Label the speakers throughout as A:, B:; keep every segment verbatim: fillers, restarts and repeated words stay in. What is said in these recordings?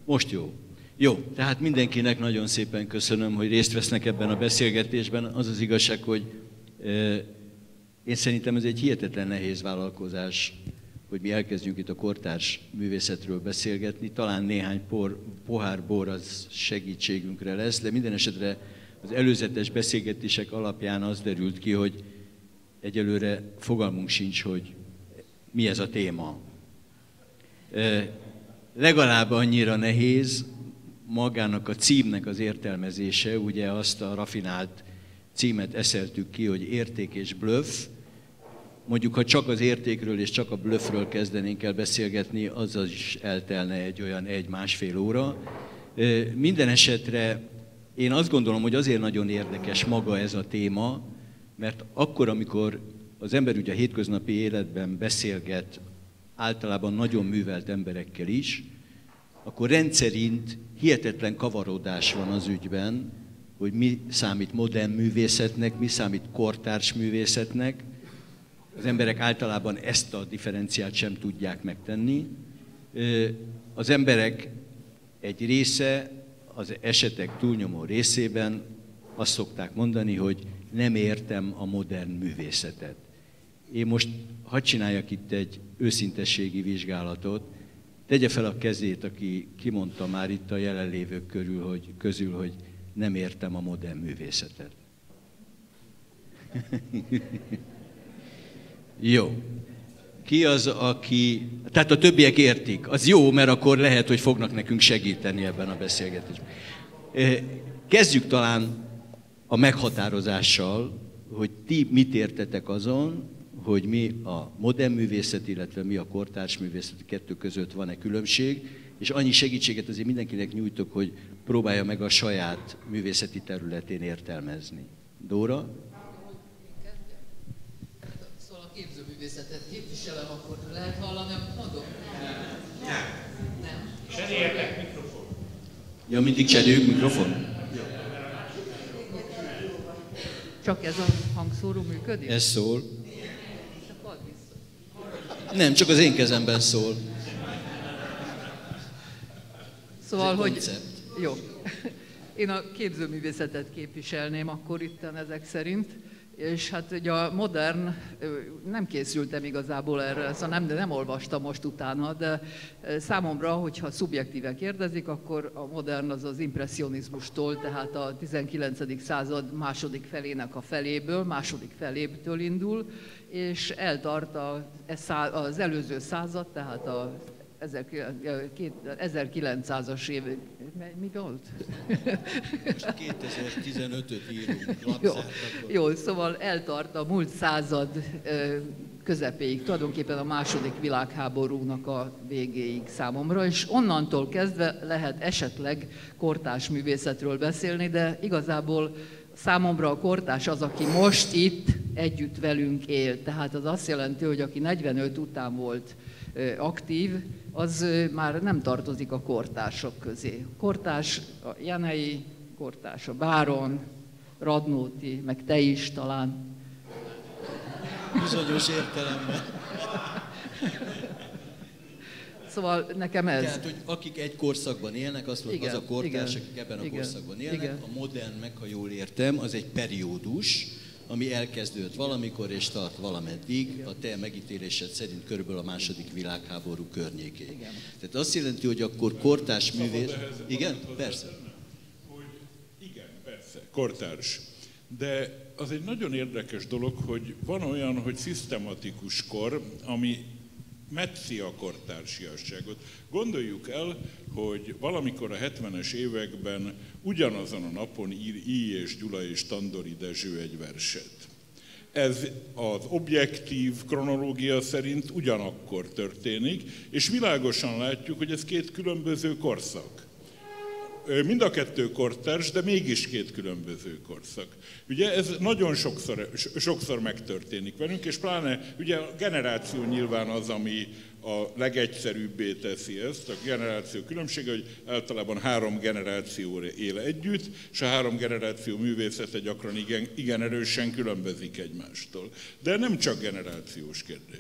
A: Most jó. Jó, tehát mindenkinek nagyon szépen köszönöm, hogy részt vesznek ebben a beszélgetésben. Az az igazság, hogy e, én szerintem ez egy hihetetlen nehéz vállalkozás, hogy mi elkezdjünk itt a kortárs művészetről beszélgetni. Talán néhány por, pohár bor az segítségünkre lesz, de minden esetre az előzetes beszélgetések alapján az derült ki, hogy egyelőre fogalmunk sincs, hogy mi ez a téma. E, legalább annyira nehéz magának a címnek az értelmezése, ugye azt a rafinált címet eszeltük ki, hogy érték és blöff. Mondjuk, ha csak az értékről és csak a blöffről kezdenénk el beszélgetni, azzal is eltelne egy olyan egy-másfél óra. Minden esetre én azt gondolom, hogy azért nagyon érdekes maga ez a téma, mert akkor, amikor az ember ugye a hétköznapi életben beszélget általában nagyon művelt emberekkel is, akkor rendszerint hihetetlen kavarodás van az ügyben, hogy mi számít modern művészetnek, mi számít kortárs művészetnek. Az emberek általában ezt a differenciát sem tudják megtenni. Az emberek egy része, az esetek túlnyomó részében azt szokták mondani, hogy nem értem a modern művészetet. Én most hadd csináljak itt egy őszintességi vizsgálatot. Tegye fel a kezét, aki kimondta már itt a jelenlévők körül, hogy, közül, hogy nem értem a modern művészetet. Jó. Ki az, aki... Tehát a többiek értik. Az jó, mert akkor lehet, hogy fognak nekünk segíteni ebben a beszélgetésben. Kezdjük talán a meghatározással, hogy ti mit értetek azon, hogy mi a modern művészet, illetve mi a kortárs művészet, kettő között van-e különbség, és annyi segítséget azért mindenkinek nyújtok, hogy próbálja meg a saját művészeti területén értelmezni. Dóra?
B: Szóval a képzőművészetet képviselem, akkor lehet hallani, amit mondok?
C: Nem.
B: Nem.
C: Cseréljetek mikrofon.
A: Ja, mindig cseréljük mikrofon?
B: Csak ez a hangszóró működik?
A: Ez szól. Nem, csak az én kezemben szól.
B: Szóval, hogy... Jó. Én a képzőművészetet képviselném akkor itten ezek szerint, és hát ugye a modern, nem készültem igazából erre, szóval nem, de nem olvastam most utána, de számomra, hogyha szubjektíven kérdezik, akkor a modern az az impresszionizmustól, tehát a tizenkilencedik század második felének a feléből, második felébtől indul, és eltart az előző század, tehát a ezerkilencszázas év... Mi volt?
A: Most kétezer-tizenötöt írunk.
B: Jó, jó, szóval eltart a múlt század közepéig, tulajdonképpen a második világháborúnak a végéig számomra, és onnantól kezdve lehet esetleg kortárs művészetről beszélni, de igazából számomra a kortárs az, aki most itt együtt velünk él. Tehát az azt jelenti, hogy aki negyvenöt után volt aktív, az már nem tartozik a kortársok közé. Kortárs a Jenei, kortárs a Báron, Radnóti, meg te is talán.
A: Bizonyos értelemben.
B: Szóval nekem ez.
A: Tehát, hogy akik egy korszakban élnek, azt mondom, az a kortárs, akik ebben a igen, korszakban élnek. Igen. A modern, meg ha jól értem, az egy periódus, ami elkezdődött valamikor és tart valameddig, igen. A te megítélésed szerint körülbelül a második világháború környékéig. Igen. Tehát azt jelenti, hogy akkor kortárs művész... Igen? Persze.
C: Hogy igen, persze, kortárs. De az egy nagyon érdekes dolog, hogy van olyan, hogy szisztematikus kor, ami metszi a kortársiasságot. Gondoljuk el, hogy valamikor a hetvenes években ugyanazon a napon ír I. és Gyula és Tandori Dezső egy verset. Ez az objektív kronológia szerint ugyanakkor történik, és világosan látjuk, hogy ez két különböző korszak. Mind a kettő kortárs, de mégis két különböző korszak. Ugye ez nagyon sokszor, sokszor megtörténik velünk, és pláne ugye a generáció nyilván az, ami a legegyszerűbbé teszi ezt, a generáció különbsége, hogy általában három generáció él együtt, és a három generáció művészete gyakran igen, igen erősen különbözik egymástól. De nem csak generációs kérdés.
B: De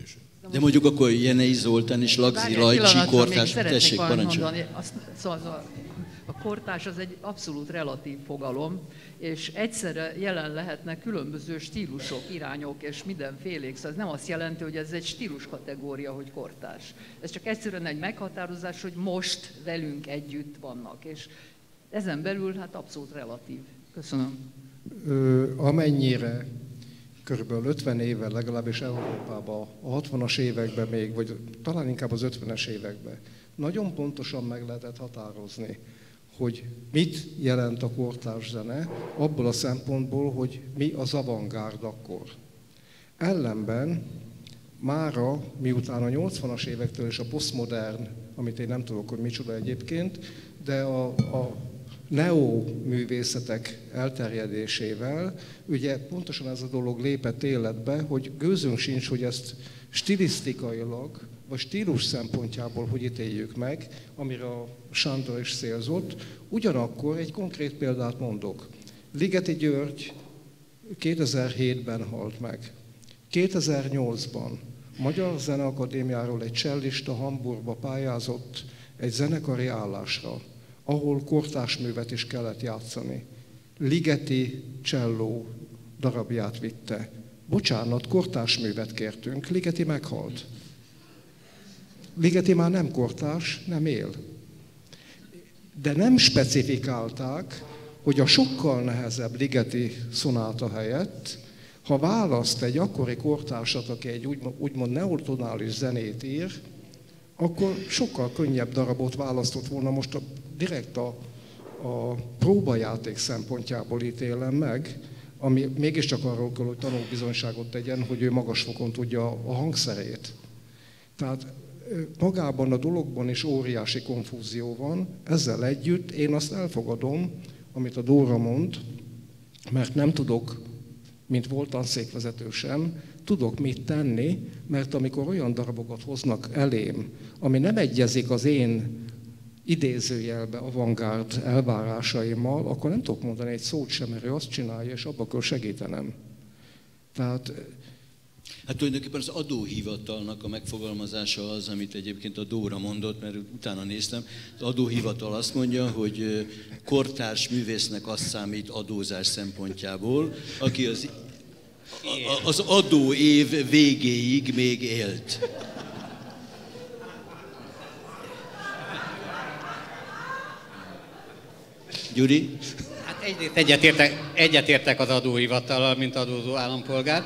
A: De mondjuk akkor Jenei Zoltán és Lagzi Lajcsi kortárs, tessék, parancsolj.
B: Szóval a kortárs az egy abszolút relatív fogalom, és egyszerre jelen lehetnek különböző stílusok, irányok és mindenfélék. Szóval ez nem azt jelenti, hogy ez egy stílus kategória, hogy kortárs. Ez csak egyszerűen egy meghatározás, hogy most velünk együtt vannak, és ezen belül hát abszolút relatív. Köszönöm.
D: Ö, amennyire körülbelül ötven évvel legalábbis Európában, a hatvanas években még, vagy talán inkább az ötvenes években nagyon pontosan meg lehetett határozni, hogy mit jelent a kortárs zene, abból a szempontból, hogy mi az avantgárd akkor. Ellenben mára, miután a nyolcvanas évektől és a posztmodern, amit én nem tudok, hogy micsoda egyébként, de a, a neo művészetek elterjedésével, ugye pontosan ez a dolog lépett életbe, hogy gőzünk sincs, hogy ezt stilisztikailag, vagy stílus szempontjából hogy ítéljük meg, amire a Sándor is célzott. Ugyanakkor egy konkrét példát mondok. Ligeti György kétezer-hétben halt meg. kétezer-nyolcban Magyar Zeneakadémiáról egy csellista Hamburgba pályázott egy zenekari állásra, ahol kortársművet is kellett játszani. Ligeti cselló darabját vitte. Bocsánat, kortársművet kértünk, Ligeti meghalt. Ligeti már nem kortárs, nem él. De nem specifikálták, hogy a sokkal nehezebb Ligeti szonáta helyett, ha választ egy akkori kortársat, aki egy úgymond neotonális zenét ír, akkor sokkal könnyebb darabot választott volna. Most a, direkt a, a próbajáték szempontjából ítélem meg, ami mégiscsak arról kell, hogy tanúbizonyságot tegyen, hogy ő magas fokon tudja a hangszerét. Tehát magában a dologban is óriási konfúzió van, ezzel együtt én azt elfogadom, amit a Dóra mond, mert nem tudok, mint volt tanszékvezető sem, tudok mit tenni, mert amikor olyan darabokat hoznak elém, ami nem egyezik az én idézőjelbe avantgárd elvárásaimmal, akkor nem tudok mondani egy szót sem, mert ő azt csinálja, és abba kell segítenem. Tehát
A: hát tulajdonképpen az adóhivatalnak a megfogalmazása az, amit egyébként a Dóra mondott, mert utána néztem. Az adóhivatal azt mondja, hogy kortárs művésznek azt számít adózás szempontjából, aki az, az adóév végéig még élt. Gyuri?
E: Hát egyrészt egyetértek, egyetértek az adóhivatallal, mint adózó állampolgár.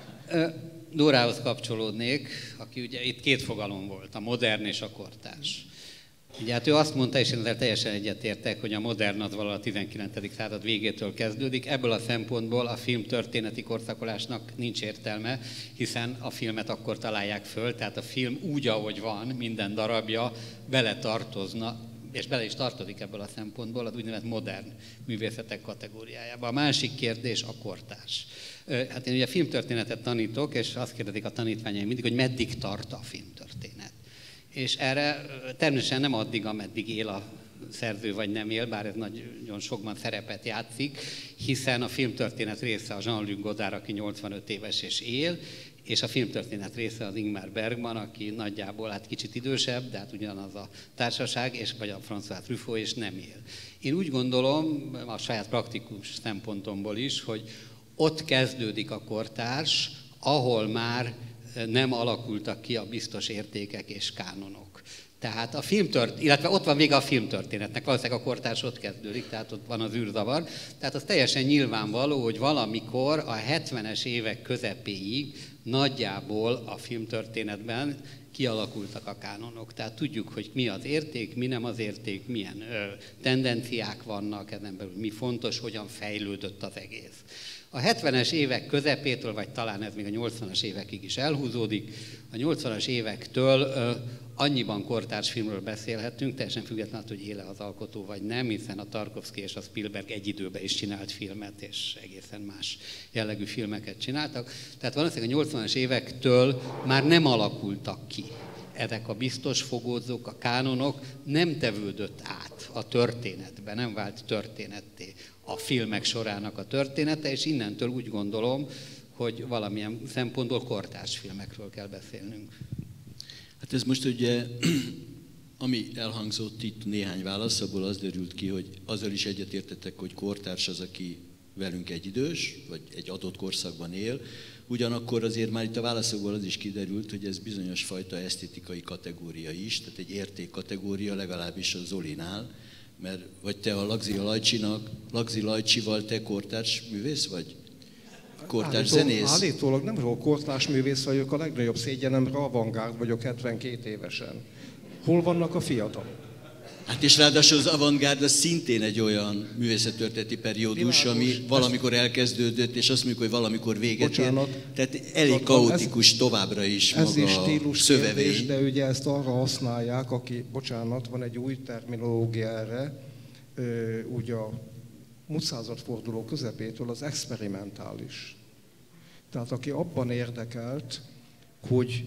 E: Dórához kapcsolódnék, aki ugye itt két fogalom volt, a modern és a kortárs. Ugye hát ő azt mondta, és én ezzel teljesen egyetértek, hogy a modern az valahol a tizenkilencedik század végétől kezdődik. Ebből a szempontból a film történeti korszakolásnak nincs értelme, hiszen a filmet akkor találják föl, tehát a film úgy, ahogy van, minden darabja bele tartozna, és bele is tartozik ebből a szempontból az úgynevezett modern művészetek kategóriájába. A másik kérdés a kortárs. Hát én ugye filmtörténetet tanítok, és azt kérdezik a tanítványaim mindig, hogy meddig tart a filmtörténet. És erre természetesen nem addig, ameddig él a szerző vagy nem él, bár ez nagyon sokban szerepet játszik, hiszen a filmtörténet része a Jean-Luc Godard, aki nyolcvanöt éves és él, és a filmtörténet része az Ingmar Bergman, aki nagyjából hát kicsit idősebb, de hát ugyanaz a társaság, és vagy a François Truffaut, és nem él. Én úgy gondolom, a saját praktikus szempontomból is, hogy ott kezdődik a kortárs, ahol már nem alakultak ki a biztos értékek és kánonok. Tehát a filmtört, illetve ott van még a filmtörténetnek, valószínűleg a kortárs ott kezdődik, tehát ott van az űrzavar. Tehát az teljesen nyilvánvaló, hogy valamikor a hetvenes évek közepéig nagyjából a filmtörténetben kialakultak a kánonok. Tehát tudjuk, hogy mi az érték, mi nem az érték, milyen ö, tendenciák vannak, ezen belül mi fontos, hogyan fejlődött az egész. A hetvenes évek közepétől, vagy talán ez még a nyolcvanas évekig is elhúzódik, a nyolcvanas évektől ö, annyiban kortárs filmről beszélhetünk, teljesen függetlenül, hogy éle az alkotó vagy nem, hiszen a Tarkovszky és a Spielberg egy időben is csinált filmet, és egészen más jellegű filmeket csináltak. Tehát valószínűleg a nyolcvanas évektől már nem alakultak ki ezek a biztos fogódzók, a kánonok, nem tevődött át a történetbe, nem vált történetté a filmek sorának a története, és innentől úgy gondolom, hogy valamilyen szempontból kortárs filmekről kell beszélnünk.
A: Hát ez most ugye, ami elhangzott itt néhány válasz, abból az derült ki, hogy azzal is egyetértettek, hogy kortárs az, aki velünk egyidős, vagy egy adott korszakban él. Ugyanakkor azért már itt a válaszokból az is kiderült, hogy ez bizonyos fajta esztétikai kategória is, tehát egy értékkategória legalábbis a Zolinál, mert vagy te a Lagzi Lajcsinak, Lagzi Lajcsival te kortárs művész vagy? Kortárs
D: Állító,
A: zenész?
D: Állítólag nem vagyok kortárs művész vagyok, a legnagyobb szégyenemre avantgárd vagyok hetvenkét évesen. Hol vannak a fiatalok?
A: Hát és ráadásul az avantgárd az szintén egy olyan művészettörténeti periódus,
D: Világos.
A: ami valamikor elkezdődött, és azt mondjuk, hogy valamikor véget
D: Bocsánat.
A: ér. Tehát elég kaotikus továbbra is
D: Ez
A: maga
D: is stílus
A: a szövevény.
D: kérdés, de ugye ezt arra használják, aki, bocsánat, van egy új terminológia erre, ugye a múlt századforduló közepétől az experimentális. Tehát aki abban érdekelt, hogy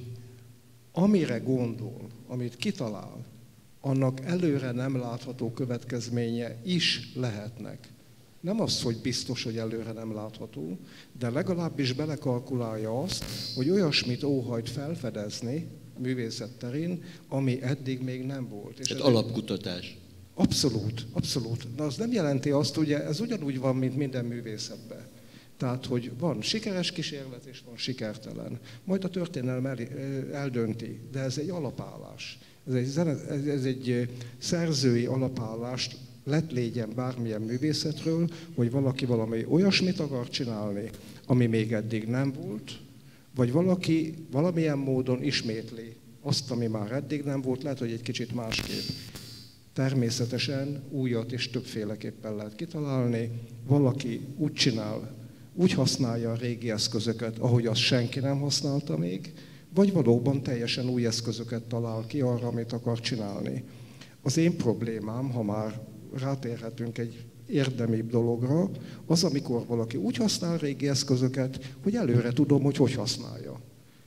D: amire gondol, amit kitalál, annak előre nem látható következménye is lehetnek. Nem az, hogy biztos, hogy előre nem látható, de legalábbis belekalkulálja azt, hogy olyasmit óhajt felfedezni művészet terén, ami eddig még nem volt. És
A: Tehát alapkutatás.
D: Abszolút, abszolút. De az nem jelenti azt, ugye ez ugyanúgy van, mint minden művészetben. Tehát, hogy van sikeres kísérlet, és van sikertelen. Majd a történelem el, eldönti, de ez egy alapállás. Ez egy, zene, ez egy szerzői alapállást lett légyen bármilyen művészetről, hogy valaki valami olyasmit akar csinálni, ami még eddig nem volt, vagy valaki valamilyen módon ismétli azt, ami már eddig nem volt, lehet, hogy egy kicsit másképp. Természetesen újat és többféleképpen lehet kitalálni. Valaki úgy csinál, úgy használja a régi eszközöket, ahogy azt senki nem használta még, vagy valóban teljesen új eszközöket talál ki arra, amit akar csinálni. Az én problémám, ha már rátérhetünk egy érdemibb dologra, az, amikor valaki úgy használ régi eszközöket, hogy előre tudom, hogy hogy használja.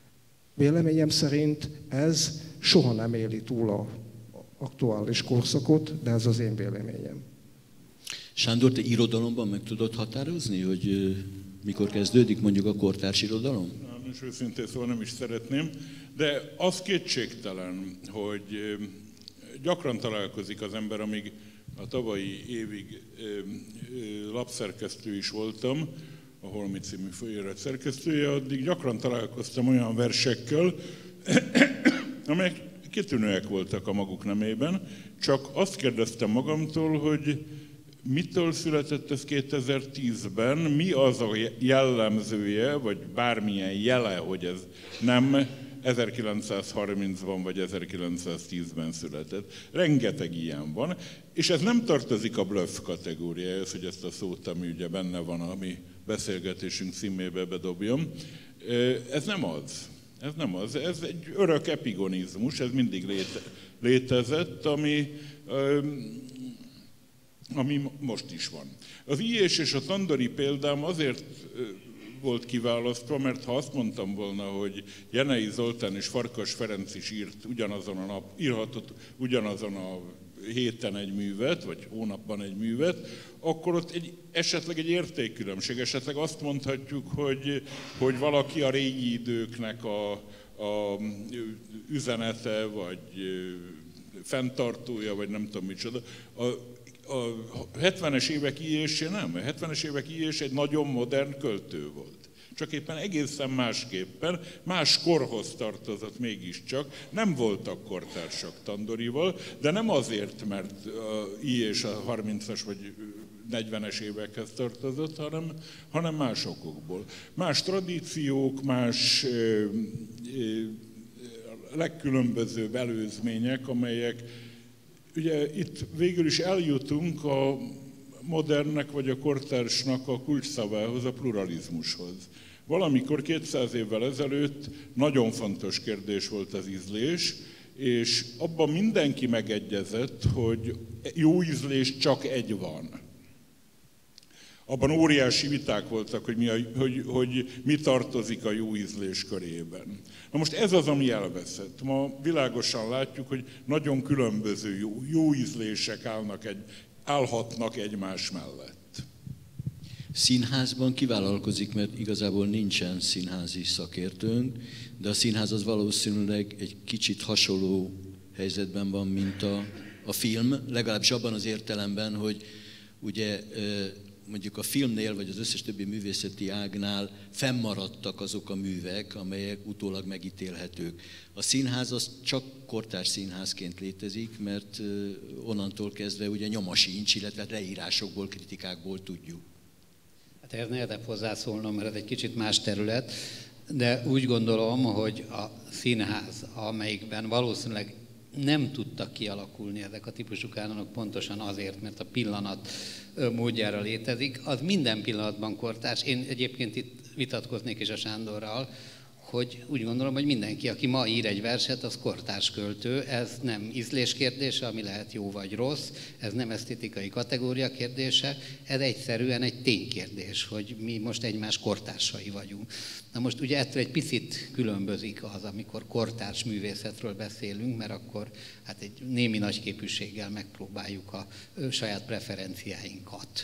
D: Véleményem szerint ez soha nem éli túl az aktuális korszakot, de ez az én véleményem.
A: Sándor, te irodalomban meg tudod határozni, hogy mikor kezdődik mondjuk a kortárs irodalom?
C: Nem, és őszintén szóval nem is szeretném, de az kétségtelen, hogy gyakran találkozik az ember, amíg a tavalyi évig lapszerkesztő is voltam, a Holmi című folyóirat szerkesztője, addig gyakran találkoztam olyan versekkel, amelyek kitűnőek voltak a maguk nemében, csak azt kérdeztem magamtól, hogy mitől született ez kétezer-tízben, mi az a jellemzője, vagy bármilyen jele, hogy ez nem ezerkilencszázharmincban vagy ezerkilencszáztízben született. Rengeteg ilyen van, és ez nem tartozik a bluff kategóriához, hogy ezt a szót, ami ugye benne van a mi beszélgetésünk címébe bedobjam. Ez nem az. Ez nem az. Ez egy örök epigonizmus, ez mindig léte, létezett, ami, ami most is van. Az Ilyés és a Tandori példám azért volt kiválasztva, mert ha azt mondtam volna, hogy Jenei Zoltán és Farkas Ferenc is írt ugyanazon a nap, írhatott ugyanazon a héten egy művet, vagy hónapban egy művet, akkor ott egy, esetleg egy értékkülönbség, esetleg azt mondhatjuk, hogy, hogy valaki a régi időknek a, a üzenete, vagy fenntartója, vagy nem tudom micsoda. A, a hetvenes évek Ilyésje nem, a hetvenes évek Ilyés egy nagyon modern költő volt. Csak éppen egészen másképpen, más korhoz tartozott mégiscsak, nem voltak kortársak Tandorival, de nem azért, mert a Ilyés a harmincas vagy negyvenes évekhez tartozott, hanem, hanem más okokból. Más tradíciók, más ö, ö, legkülönbözőbb előzmények, amelyek ugye itt végül is eljutunk a modernnek vagy a kortársnak a kulcsszavához, a pluralizmushoz. Valamikor kétszáz évvel ezelőtt nagyon fontos kérdés volt az ízlés, és abban mindenki megegyezett, hogy jó ízlés csak egy van. Abban óriási viták voltak, hogy mi, a, hogy, hogy mi tartozik a jó ízlés körében. Na most ez az, ami elveszett. Ma világosan látjuk, hogy nagyon különböző jó, jó ízlések állnak egy, állhatnak egymás mellett.
A: Színházban kivállalkozik, mert igazából nincsen színházi szakértőnk, de a színház az valószínűleg egy kicsit hasonló helyzetben van, mint a, a film, legalábbis abban az értelemben, hogy ugye mondjuk a filmnél, vagy az összes többi művészeti ágnál fennmaradtak azok a művek, amelyek utólag megítélhetők. A színház az csak kortárs színházként létezik, mert onnantól kezdve ugye nyoma sincs, illetve leírásokból, kritikákból tudjuk.
E: Hát ehhez nehezebb hozzászólnom, mert ez egy kicsit más terület, de úgy gondolom, hogy a színház, amelyikben valószínűleg nem tudtak kialakulni ezek a típusú kánonok pontosan azért, mert a pillanat módjára létezik, az minden pillanatban kortárs. Én egyébként itt vitatkoznék is a Sándorral, hogy úgy gondolom, hogy mindenki, aki ma ír egy verset, az kortárs költő, ez nem ízlés kérdése, ami lehet jó vagy rossz, ez nem esztétikai kategória kérdése, ez egyszerűen egy ténykérdés, hogy mi most egymás kortársai vagyunk. Na most ugye ettől egy picit különbözik az, amikor kortárs művészetről beszélünk, mert akkor hát egy némi nagyképűséggel megpróbáljuk a saját preferenciáinkat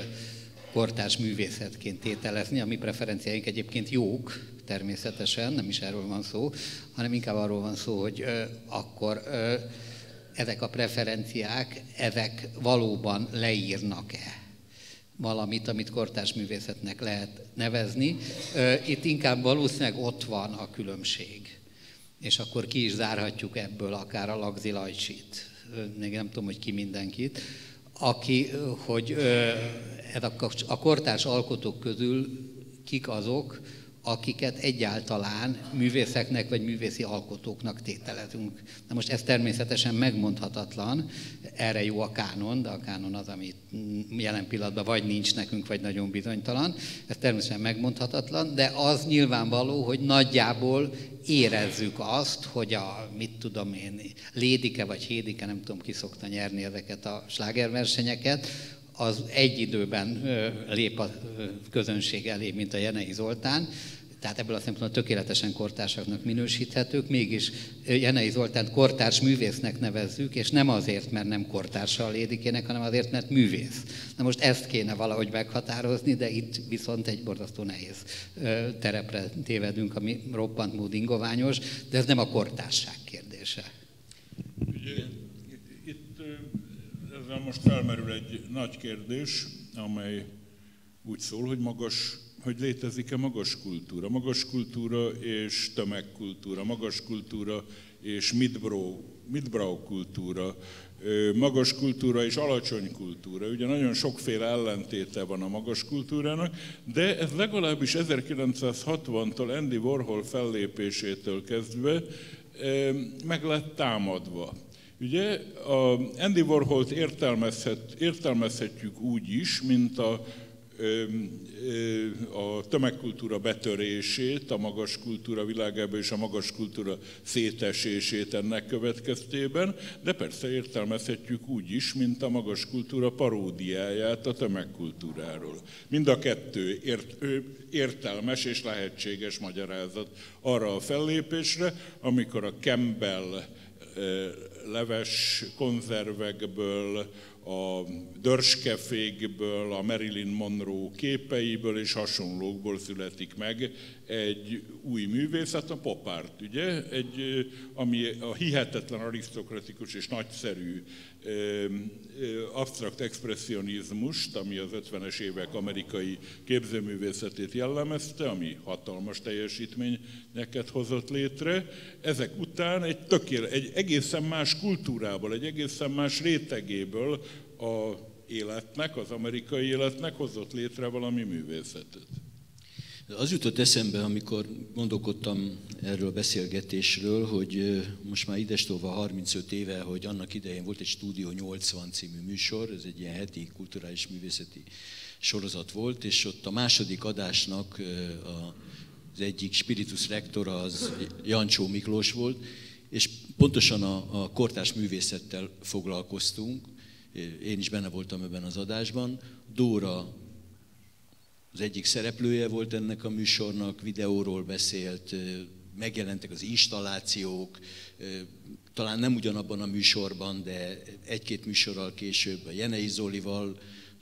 E: kortárs művészetként tételezni. A mi preferenciáink egyébként jók, természetesen, nem is erről van szó, hanem inkább arról van szó, hogy ö, akkor ö, ezek a preferenciák, ezek valóban leírnak-e valamit, amit kortárs művészetnek lehet nevezni. Ö, itt inkább valószínűleg ott van a különbség. És akkor ki is zárhatjuk ebből akár a Lagzi Lajcsit, még nem tudom, hogy ki mindenkit, aki, hogy ö, ez a, a kortárs alkotók közül kik azok, akiket egyáltalán művészeknek vagy művészi alkotóknak tételezünk. Na most ez természetesen megmondhatatlan, erre jó a kánon, de a kánon az, ami jelen pillanatban vagy nincs nekünk, vagy nagyon bizonytalan. Ez természetesen megmondhatatlan, de az nyilvánvaló, hogy nagyjából érezzük azt, hogy a, mit tudom én, Lédike vagy Hédike, nem tudom, ki szokta nyerni ezeket a slágerversenyeket, az egy időben lép a közönség elé, mint a Jenei Zoltán, tehát ebből a szempontból tökéletesen kortársaknak minősíthetők, mégis Jenei Zoltánt kortárs művésznek nevezzük, és nem azért, mert nem kortársa a Lédikének, hanem azért, mert művész. Na most ezt kéne valahogy meghatározni, de itt viszont egy borzasztó nehéz terepre tévedünk, ami roppant mód ingoványos, de ez nem a kortársság kérdése.
C: Ugye, itt ezzel most felmerül egy nagy kérdés, amely úgy szól, hogy magas, hogy létezik-e magas kultúra. Magas kultúra és tömegkultúra, magas kultúra és midbrow, midbrow kultúra, magas kultúra és alacsony kultúra. Ugye nagyon sokféle ellentéte van a magas kultúrának, de ez legalábbis ezerkilencszázhatvantól Andy Warhol fellépésétől kezdve meg lett támadva. Ugye a Andy Warholt értelmezhet, értelmezhetjük úgy is, mint a, a tömegkultúra betörését, a magas kultúra világába és a magas kultúra szétesését ennek következtében, de persze értelmezhetjük úgy is, mint a magas kultúra paródiáját a tömegkultúráról. Mind a kettő ért, értelmes és lehetséges magyarázat arra a fellépésre, amikor a Campbell leves konzervekből, a dörskefékből, a Marilyn Monroe képeiből és hasonlókból születik meg egy új művészet, a pop art, ugye? Egy, ami a hihetetlen arisztokratikus és nagyszerű absztrakt expresszionizmust, ami az ötvenes évek amerikai képzőművészetét jellemezte, ami hatalmas teljesítményeket hozott létre. Ezek után egy, tökéle, egy egészen más kultúrából, egy egészen más rétegéből a életnek, az amerikai életnek hozott létre valami művészetet.
A: Az jutott eszembe, amikor gondolkodtam erről a beszélgetésről, hogy most már idestova harmincöt éve, hogy annak idején volt egy Stúdió nyolcvan című műsor, ez egy ilyen heti kulturális művészeti sorozat volt, és ott a második adásnak az egyik spiritus rectora az Jancsó Miklós volt, és pontosan a, a kortárs művészettel foglalkoztunk, én is benne voltam ebben az adásban. Dóra az egyik szereplője volt ennek a műsornak, videóról beszélt, megjelentek az installációk, talán nem ugyanabban a műsorban, de egy-két műsorral később a Jenei Zolival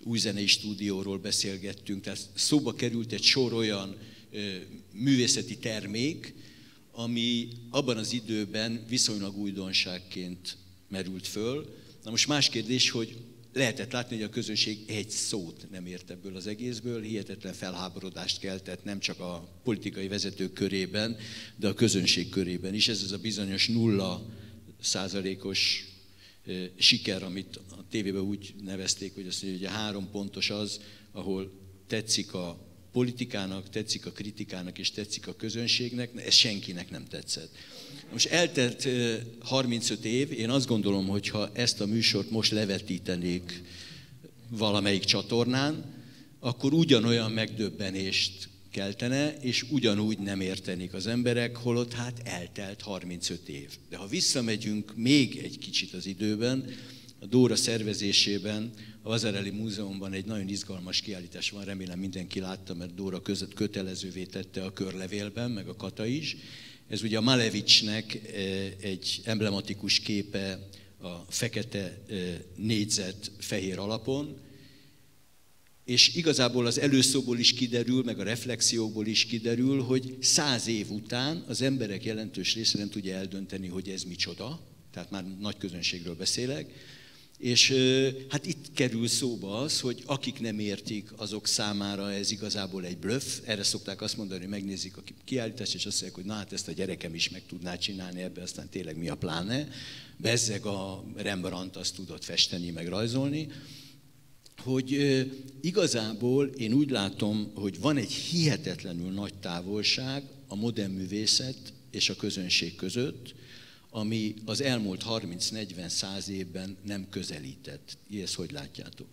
A: újzenei stúdióról beszélgettünk, tehát szóba került egy sor olyan művészeti termék, ami abban az időben viszonylag újdonságként merült föl. Na most más kérdés, hogy lehetett látni, hogy a közönség egy szót nem ért ebből az egészből, hihetetlen felháborodást keltett nem csak a politikai vezetők körében, de a közönség körében is. Ez az a bizonyos nulla százalékos siker, amit a tévében úgy nevezték, hogy azt mondja, hogy a három pontos az, ahol tetszik a politikának, tetszik a kritikának és tetszik a közönségnek, ez senkinek nem tetszett. Most eltelt harmincöt év, én azt gondolom, hogy ha ezt a műsort most levetítenék valamelyik csatornán, akkor ugyanolyan megdöbbenést keltene, és ugyanúgy nem értenék az emberek, holott hát eltelt harmincöt év. De ha visszamegyünk még egy kicsit az időben, a Dóra szervezésében, a Vasarely Múzeumban egy nagyon izgalmas kiállítás van, remélem mindenki látta, mert Dóra között kötelezővé tette a körlevélben, meg a Kata is. Ez ugye a Malevicsnek egy emblematikus képe a fekete négyzet fehér alapon, és igazából az előszóból is kiderül, meg a reflexióból is kiderül, hogy száz év után az emberek jelentős része nem tudja eldönteni, hogy ez micsoda, tehát már nagy közönségről beszélek, és hát itt kerül szóba az, hogy akik nem értik, azok számára ez igazából egy bluff. Erre szokták azt mondani, hogy megnézik a kiállítást, és azt mondják, hogy na hát ezt a gyerekem is meg tudná csinálni ebbe, aztán tényleg mi a pláne. Bezzeg a Rembrandt azt tudott festeni, meg rajzolni. Hogy igazából én úgy látom, hogy van egy hihetetlenül nagy távolság a modern művészet és a közönség között, ami az elmúlt harminc-negyven-száz évben nem közelített. Ezt hogy látjátok?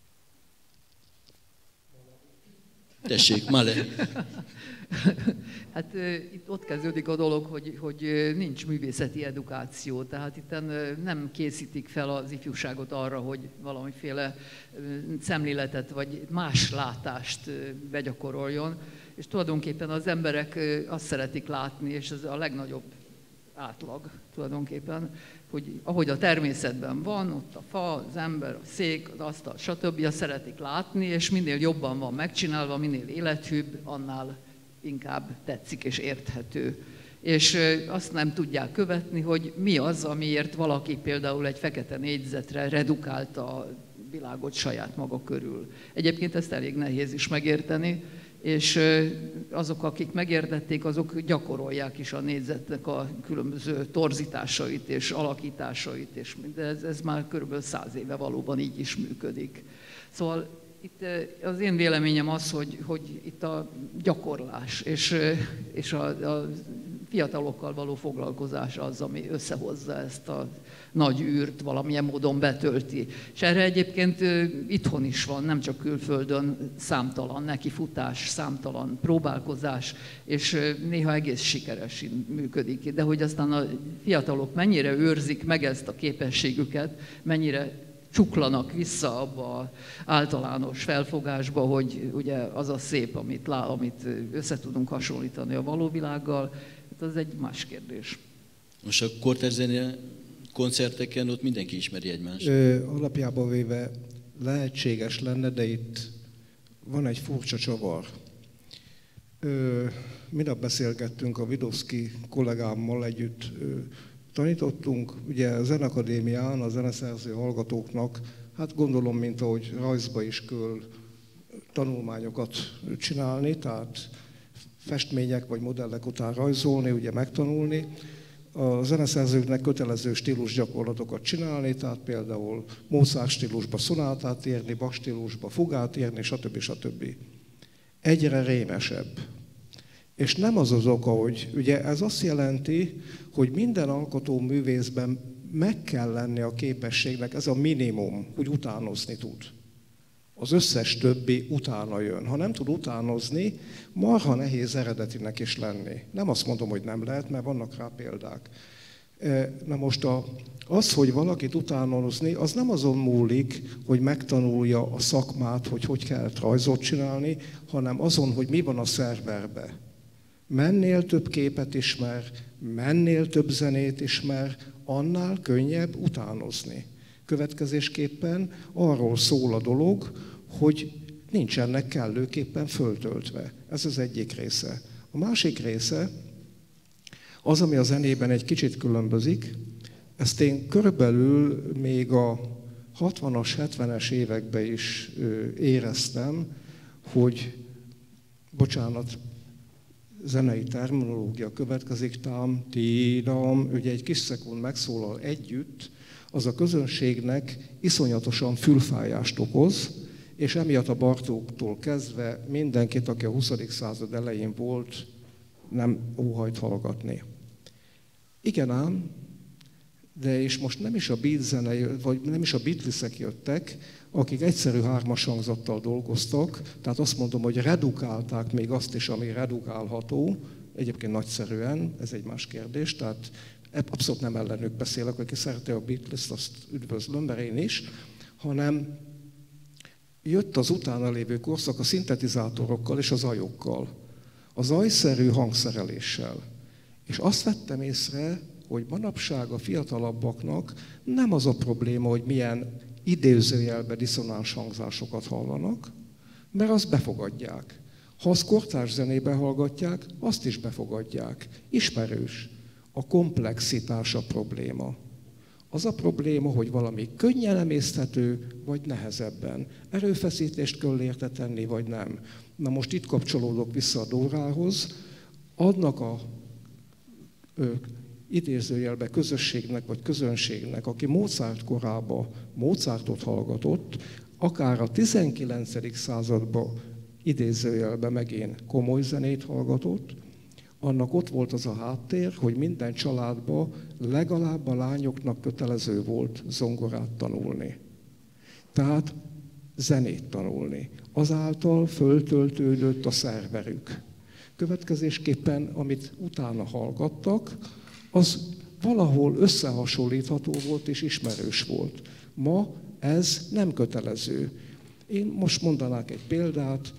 A: Tessék, Male.
B: Hát itt ott kezdődik a dolog, hogy, hogy nincs művészeti edukáció, tehát itt nem készítik fel az ifjúságot arra, hogy valamiféle szemléletet vagy más látást begyakoroljon, és tulajdonképpen az emberek azt szeretik látni, és ez a legnagyobb átlag tulajdonképpen, hogy ahogy a természetben van, ott a fa, az ember, a szék, az asztal, stb. Azt szeretik látni, és minél jobban van megcsinálva, minél élethűbb, annál inkább tetszik és érthető. És azt nem tudják követni, hogy mi az, amiért valaki például egy fekete négyzetre redukálta a világot saját maga körül. Egyébként ezt elég nehéz is megérteni, és azok, akik megértették, azok gyakorolják is a négyzetnek a különböző torzításait és alakításait, és ez, ez már körülbelül száz éve valóban így is működik. Szóval itt az én véleményem az, hogy, hogy itt a gyakorlás és, és a, a fiatalokkal való foglalkozás az, ami összehozza ezt a nagy űrt, valamilyen módon betölti. És erre egyébként itthon is van, nem csak külföldön, számtalan nekifutás, számtalan próbálkozás, és néha egész sikeresen működik. De hogy aztán a fiatalok mennyire őrzik meg ezt a képességüket, mennyire csuklanak vissza abba az általános felfogásba, hogy ugye az a szép, amit, lá, amit össze tudunk hasonlítani a való világgal, az egy más kérdés.
A: Most a kortárs koncerteken ott mindenki ismeri egymást.
D: Ö, alapjában véve lehetséges lenne, de itt van egy furcsa csavar. Ö, minap beszélgettünk a Vidovszky kollégámmal együtt, ö, tanítottunk, ugye a Zenakadémián a zeneszerző hallgatóknak, hát gondolom, mint ahogy rajzba is kell tanulmányokat csinálni, tehát festmények vagy modellek után rajzolni, ugye megtanulni. A zeneszerzőknek kötelező stílus gyakorlatokat csinálni, tehát például Mozart stílusba szonátát írni, Bach stílusba fugát írni, stb. stb. Egyre rémesebb. És nem az az oka, hogy ugye ez azt jelenti, hogy minden alkotó művészben meg kell lenni a képességnek, ez a minimum, hogy utánozni tud. Az összes többi utána jön. Ha nem tud utánozni, marha nehéz eredetinek is lenni. Nem azt mondom, hogy nem lehet, mert vannak rá példák. Na most a, az, hogy valakit utánozni, az nem azon múlik, hogy megtanulja a szakmát, hogy hogy kell rajzot csinálni, hanem azon, hogy mi van a szerverbe. Mennél több képet ismer, mennél több zenét ismer, annál könnyebb utánozni. Következésképpen arról szól a dolog, hogy nincsenek kellőképpen föltöltve. Ez az egyik része. A másik része az, ami a zenében egy kicsit különbözik, ezt én körülbelül még a hatvanas, hetvenes években is éreztem, hogy, bocsánat, zenei terminológia következik, tám, tí-dam, ugye egy kis szekund megszólal együtt, az a közönségnek iszonyatosan fülfájást okoz, és emiatt a Bartóktól kezdve mindenkit, aki a huszadik század elején volt, nem óhajt hallgatni. Igen ám, de és most nem is a beat zenei, vagy nem is a Beatlesek jöttek, akik egyszerű hármas hangzattal dolgoztak, tehát azt mondom, hogy redukálták még azt is, ami redukálható, egyébként nagyszerűen, ez egy más kérdés, tehát abszolút nem ellenük beszélek, aki szereti a Beatles-t, azt üdvözlöm, mert én is, hanem jött az utána lévő korszak a szintetizátorokkal és a zajokkal, a zajszerű hangszereléssel. És azt vettem észre, hogy manapság a fiatalabbaknak nem az a probléma, hogy milyen idézőjelben diszonáns hangzásokat hallanak, mert azt befogadják. Ha azt kortárs zenében hallgatják, azt is befogadják. Ismerős. A komplexitás a probléma. Az a probléma, hogy valami könnyen emészthető, vagy nehezebben. Erőfeszítést kell érte tenni, vagy nem. Na most itt kapcsolódok vissza a Dórához. Adnak a ö, idézőjelbe közösségnek, vagy közönségnek, aki Mozart korában Mozartot hallgatott, akár a tizenkilencedik században idézőjelbe megint komoly zenét hallgatott, annak ott volt az a háttér, hogy minden családban legalább a lányoknak kötelező volt zongorát tanulni. Tehát zenét tanulni. Azáltal föltöltődött a szerverük. Következésképpen, amit utána hallgattak, az valahol összehasonlítható volt és ismerős volt. Ma ez nem kötelező. Én most mondanák egy példát,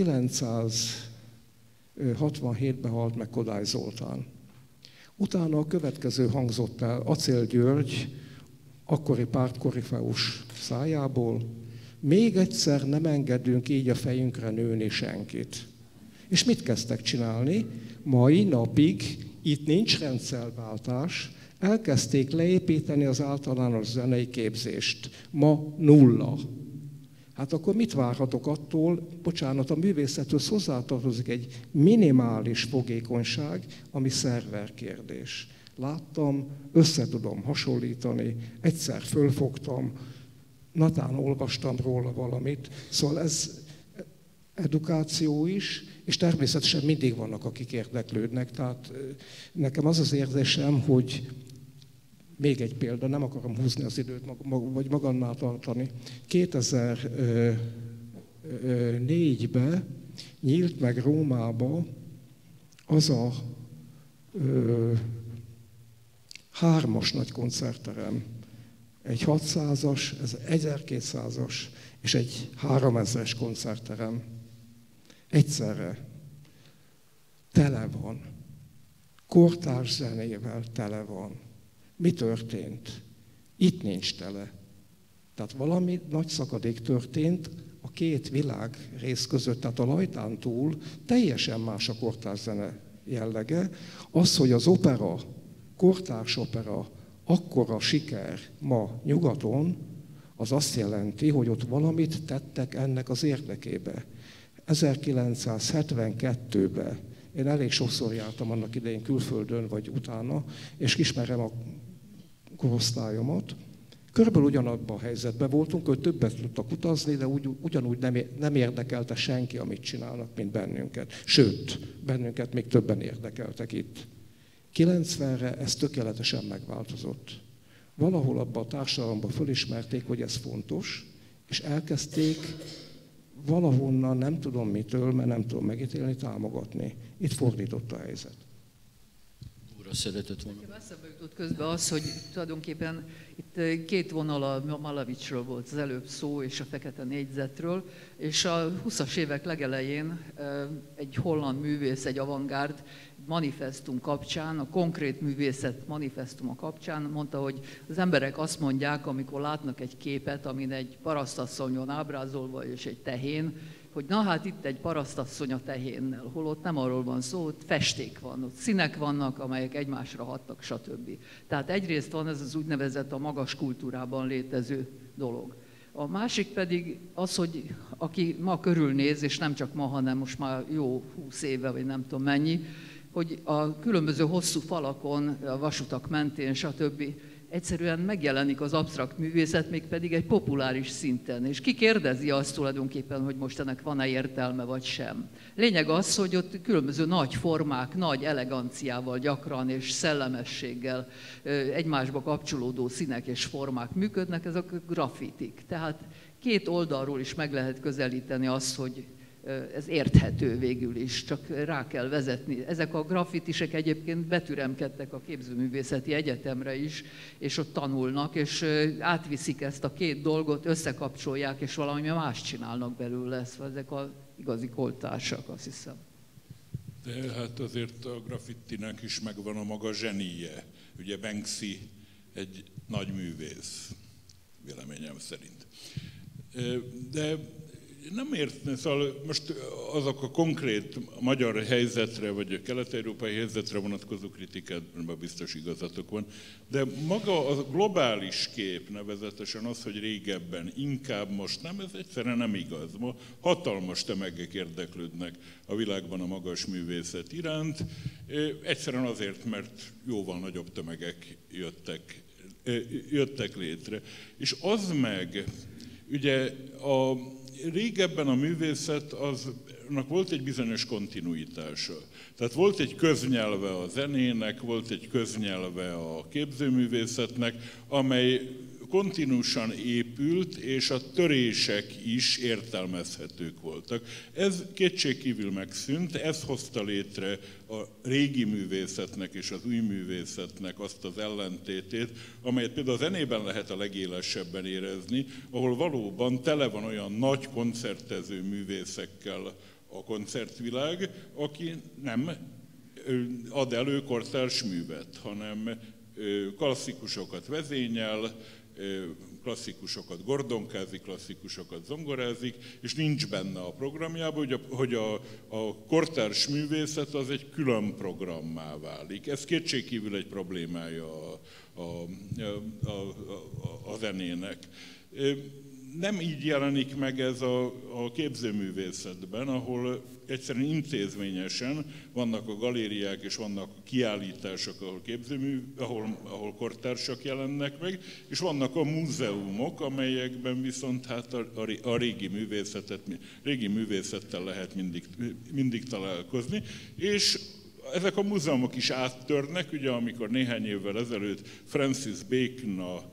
D: kilencszázhatvanhétben halt meg Kodály Zoltán. Utána a következő hangzott el Acél György, akkori pártkorifeus szájából, még egyszer nem engedünk így a fejünkre nőni senkit. És mit kezdtek csinálni? Mai napig itt nincs rendszerváltás, elkezdték leépíteni az általános zenei képzést. Ma nulla. Hát akkor mit várhatok attól, bocsánat, a művészethez hozzátartozik egy minimális fogékonyság, ami szerverkérdés. Láttam, össze tudom hasonlítani, egyszer fölfogtam, natán olvastam róla valamit, szóval ez edukáció is, és természetesen mindig vannak, akik érdeklődnek. Tehát nekem az az érzésem, hogy még egy példa, nem akarom húzni az időt, vagy magamnál tartani. kétezer-négyben nyílt meg Rómába az a ö, hármas nagy koncertterem. Egy hatszázas, ez ezerkétszázas és egy háromezres koncertterem. Egyszerre. Tele van. Kortárs zenével tele van. Mi történt? Itt nincs tele. Tehát valami nagy szakadék történt a két világ rész között, tehát a Lajtán túl teljesen más a kortárs zene jellege. Az, hogy az opera, kortárs opera akkora siker ma nyugaton, az azt jelenti, hogy ott valamit tettek ennek az érdekébe. ezerkilencszázhetvenkettőben én elég sokszor jártam annak idején külföldön vagy utána, és ismerem a korosztályomat. Körülbelül ugyanabban a helyzetben voltunk, hogy többet tudtak utazni, de úgy, ugyanúgy nem, nem érdekelte senki, amit csinálnak, mint bennünket. Sőt, bennünket még többen érdekeltek itt. kilencvenre ez tökéletesen megváltozott. Valahol abban a társadalomban fölismerték, hogy ez fontos, és elkezdték valahonnan, nem tudom mitől, mert nem tudom megítélni, támogatni. Itt fordított a helyzet.
A: azt szeretett volna.
B: Eszembe jutott közben az, hogy tulajdonképpen itt két vonal a Malavicsról volt az előbb szó, és a fekete négyzetről, és a huszas évek legelején egy holland művész, egy avantgárd manifestum kapcsán, a konkrét művészet manifestuma kapcsán mondta, hogy az emberek azt mondják, amikor látnak egy képet, amin egy parasztasszonyon ábrázolva és egy tehén, hogy na hát itt egy parasztasszony a tehénnel, holott nem arról van szó, ott festék van, ott színek vannak, amelyek egymásra hattak, stb. Tehát egyrészt van ez az úgynevezett a magas kultúrában létező dolog. A másik pedig az, hogy aki ma körülnéz, és nem csak ma, hanem most már jó húsz éve, vagy nem tudom mennyi, hogy a különböző hosszú falakon, a vasutak mentén, stb. Egyszerűen megjelenik az absztrakt művészet, mégpedig egy populáris szinten. És ki kérdezi azt tulajdonképpen, hogy most ennek van-e értelme, vagy sem. Lényeg az, hogy ott különböző nagy formák, nagy eleganciával gyakran és szellemességgel egymásba kapcsolódó színek és formák működnek, ezek a graffitik. Tehát két oldalról is meg lehet közelíteni azt, hogy ez érthető végül is, csak rá kell vezetni. Ezek a graffitisek egyébként betüremkedtek a Képzőművészeti Egyetemre is, és ott tanulnak, és átviszik ezt a két dolgot, összekapcsolják, és valami más csinálnak belőle. Ezek az igazi koltársak, azt hiszem.
C: De hát azért a graffitinek is megvan a maga zsenie. Ugye Banksy egy nagy művész, véleményem szerint. De nem értem, szóval most azok a konkrét magyar helyzetre, vagy a kelet-európai helyzetre vonatkozó kritikában biztos igazatok van, de maga a globális kép, nevezetesen az, hogy régebben, inkább most nem, ez egyszerűen nem igaz. Ma hatalmas tömegek érdeklődnek a világban a magas művészet iránt, egyszerűen azért, mert jóval nagyobb tömegek jöttek, jöttek létre. És az meg, ugye a régebben a művészet, aznak volt egy bizonyos kontinuitása. Tehát volt egy köznyelve a zenének, volt egy köznyelve a képzőművészetnek, amely kontinuusan épült, és a törések is értelmezhetők voltak. Ez kétségkívül megszűnt, ez hozta létre a régi művészetnek és az új művészetnek azt az ellentétét, amelyet például a zenében lehet a legélesebben érezni, ahol valóban tele van olyan nagy koncertező művészekkel a koncertvilág, aki nem ad elő kortárs művet, hanem klasszikusokat vezényel, klasszikusokat gordonkázik, klasszikusokat zongorázik, és nincs benne a programjában, hogy a, hogy a, a kortárs művészet az egy külön programmá válik. Ez kétségkívül egy problémája a, a, a, a, a zenének. Nem így jelenik meg ez a, a képzőművészetben, ahol egyszerűen intézményesen vannak a galériák és vannak a kiállítások, ahol, képzőmű, ahol, ahol kortársak jelennek meg, és vannak a múzeumok, amelyekben viszont hát a, a, a régi, művészetet, régi művészettel lehet mindig, mindig találkozni, és ezek a múzeumok is áttörnek, ugye amikor néhány évvel ezelőtt Francis Bacon a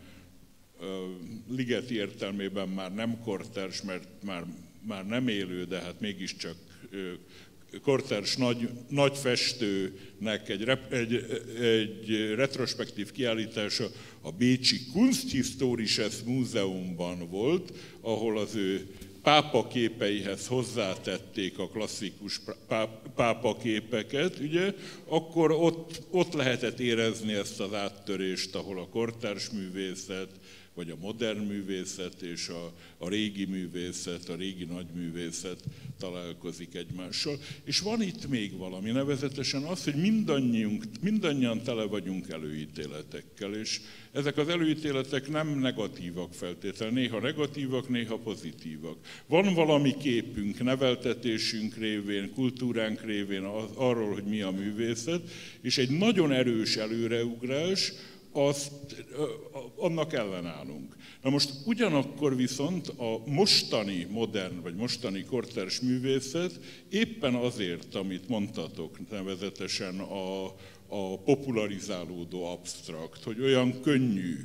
C: Ligeti értelmében már nem kortárs, mert már, már nem élő, de hát mégiscsak kortárs nagy, nagy festőnek egy, egy, egy retrospektív kiállítása a bécsi Kunsthistorisches Múzeumban volt, ahol az ő pápa képeihez hozzátették a klasszikus pápa képeket, ugye, akkor ott, ott lehetett érezni ezt az áttörést, ahol a kortárs művészet, vagy a modern művészet és a, a régi művészet, a régi nagyművészet találkozik egymással. És van itt még valami, nevezetesen az, hogy mindannyiunk, mindannyian tele vagyunk előítéletekkel, és ezek az előítéletek nem negatívak feltétlenül, néha negatívak, néha pozitívak. Van valami képünk, neveltetésünk révén, kultúránk révén az, arról, hogy mi a művészet, és egy nagyon erős előreugrás, azt, annak ellenállunk. Na most ugyanakkor viszont a mostani modern, vagy mostani kortárs művészet éppen azért, amit mondtatok, nevezetesen a, a popularizálódó absztrakt, hogy olyan könnyű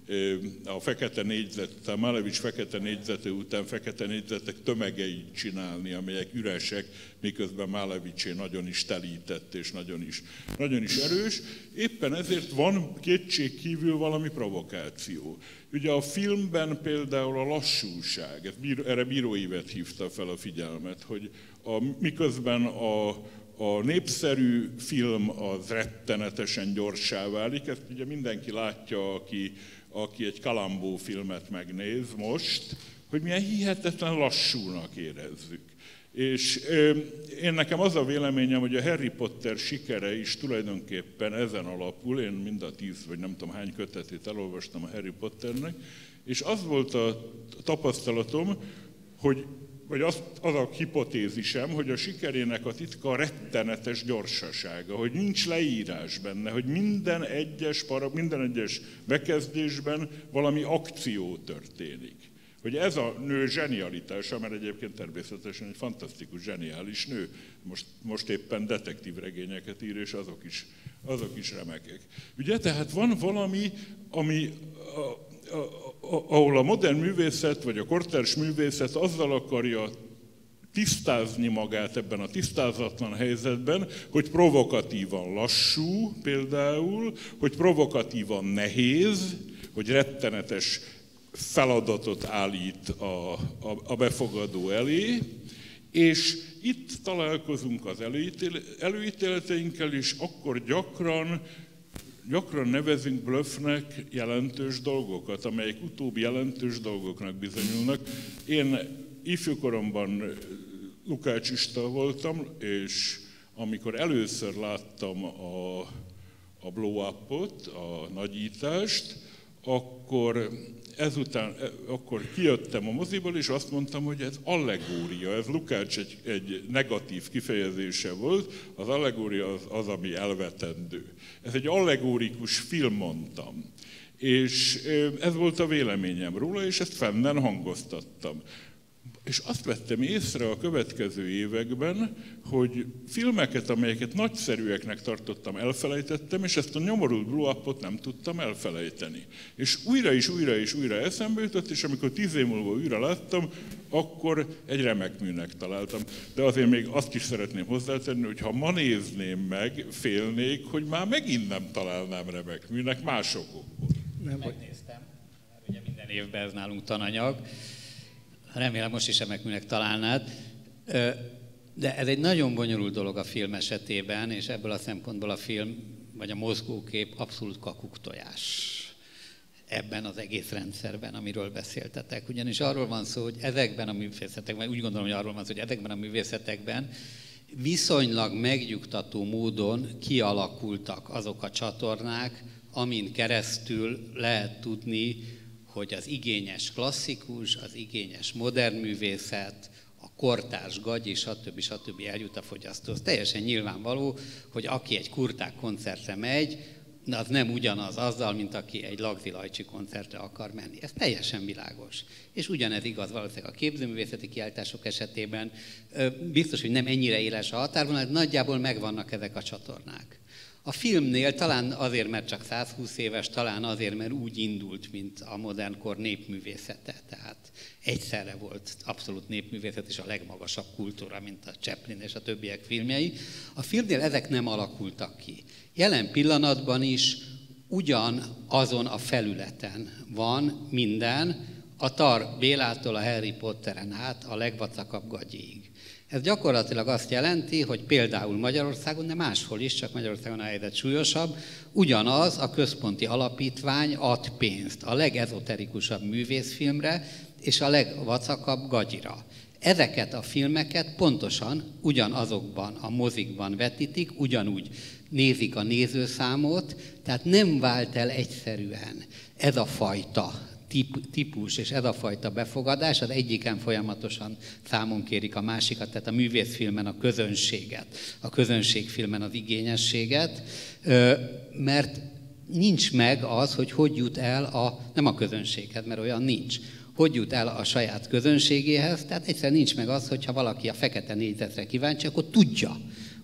C: a fekete négyzet után, Malevics fekete négyzete után fekete négyzetek tömegeit csinálni, amelyek üresek, miközben Malevicsé nagyon is telített és nagyon is, nagyon is erős. Éppen ezért van kétség kívül valami provokáció. Ugye a filmben például a lassúság, ez bíró, erre Bíró Évet hívta fel a figyelmet, hogy a, miközben a, a népszerű film az rettenetesen gyorsá válik, ezt ugye mindenki látja, aki, aki egy Columbo filmet megnéz most, hogy milyen hihetetlen lassúnak érezzük. És én nekem az a véleményem, hogy a Harry Potter sikere is tulajdonképpen ezen alapul, én mind a tíz vagy nem tudom hány kötetét elolvastam a Harry Potternek, és az volt a tapasztalatom, hogy, vagy az, az a hipotézisem, hogy a sikerének a titka a rettenetes gyorsasága, hogy nincs leírás benne, hogy minden egyes, para, minden egyes bekezdésben valami akció történik. Hogy ez a nő zsenialitása, mert egyébként természetesen egy fantasztikus, zseniális nő, most, most éppen detektív regényeket ír, és azok is, azok is remekek. Ugye, tehát van valami, ami, a, a, a, ahol a modern művészet, vagy a kortárs művészet azzal akarja tisztázni magát ebben a tisztázatlan helyzetben, hogy provokatívan lassú például, hogy provokatívan nehéz, hogy rettenetes feladatot állít a, a, a befogadó elé, és itt találkozunk az előítél, előítéleteinkkel, és akkor gyakran, gyakran nevezünk blöffnek jelentős dolgokat, amelyek utóbb jelentős dolgoknak bizonyulnak. Én ifjúkoromban lukácsista voltam, és amikor először láttam a, a blow-upot, a nagyítást, akkor ezután, akkor kijöttem a moziból, és azt mondtam, hogy ez allegória, ez Lukács egy, egy negatív kifejezése volt, az allegória az, az, ami elvetendő. Ez egy allegórikus film, mondtam. És ez volt a véleményem róla, és ezt fennen hangoztattam. És azt vettem észre a következő években, hogy filmeket, amelyeket nagyszerűeknek tartottam, elfelejtettem, és ezt a nyomorult blow-upot nem tudtam elfelejteni. És újra és újra és újra eszembe jutott, és amikor tíz év múlva újra láttam, akkor egy remek műnek találtam. De azért még azt is szeretném hozzátenni, hogy ha ma nézném meg, félnék, hogy már megint nem találnám remek műnek másokból.
E: Megnéztem, mert ugye minden évben ez nálunk tananyag. Remélem most is remekműnek találnád. De ez egy nagyon bonyolult dolog a film esetében, és ebből a szempontból a film, vagy a mozgókép abszolút kakuktojás ebben az egész rendszerben, amiről beszéltetek. Ugyanis arról van szó, hogy ezekben a művészetekben, úgy gondolom, hogy arról van szó, hogy ezekben a művészetekben viszonylag megnyugtató módon kialakultak azok a csatornák, amin keresztül lehet tudni, hogy az igényes klasszikus, az igényes modern művészet, a kortárs gagyi, stb. stb. Eljut a fogyasztóhoz. Teljesen nyilvánvaló, hogy aki egy Kurták koncertre megy, az nem ugyanaz azzal, mint aki egy Lagzi Lajcsi koncertre akar menni. Ez teljesen világos. És ugyanez igaz valószínűleg a képzőművészeti kiállítások esetében. Biztos, hogy nem ennyire éles a határvonal, de nagyjából megvannak ezek a csatornák. A filmnél talán azért, mert csak százhúsz éves, talán azért, mert úgy indult, mint a modern kor népművészete. Tehát egyszerre volt abszolút népművészet és a legmagasabb kultúra, mint a Chaplin és a többiek filmjei. A filmnél ezek nem alakultak ki. Jelen pillanatban is ugyanazon a felületen van minden, a Tar Bélától a Harry Potteren át a legvacakabb gagyéig. Ez gyakorlatilag azt jelenti, hogy például Magyarországon, de máshol is, csak Magyarországon a helyzet súlyosabb, ugyanaz a központi alapítvány ad pénzt a legezoterikusabb művészfilmre és a legvacakabb gagyira. Ezeket a filmeket pontosan ugyanazokban a mozikban vetítik, ugyanúgy nézik a nézőszámot, tehát nem vált el egyszerűen ez a fajta típus és ez a fajta befogadás, az egyiken folyamatosan számon kérik a másikat, tehát a művészfilmen a közönséget, a közönségfilmen az igényességet, mert nincs meg az, hogy hogy jut el a, nem a közönséghez, mert olyan nincs, hogy jut el a saját közönségéhez, tehát egyszerűen nincs meg az, hogyha valaki a fekete négyzetre kíváncsi, akkor tudja,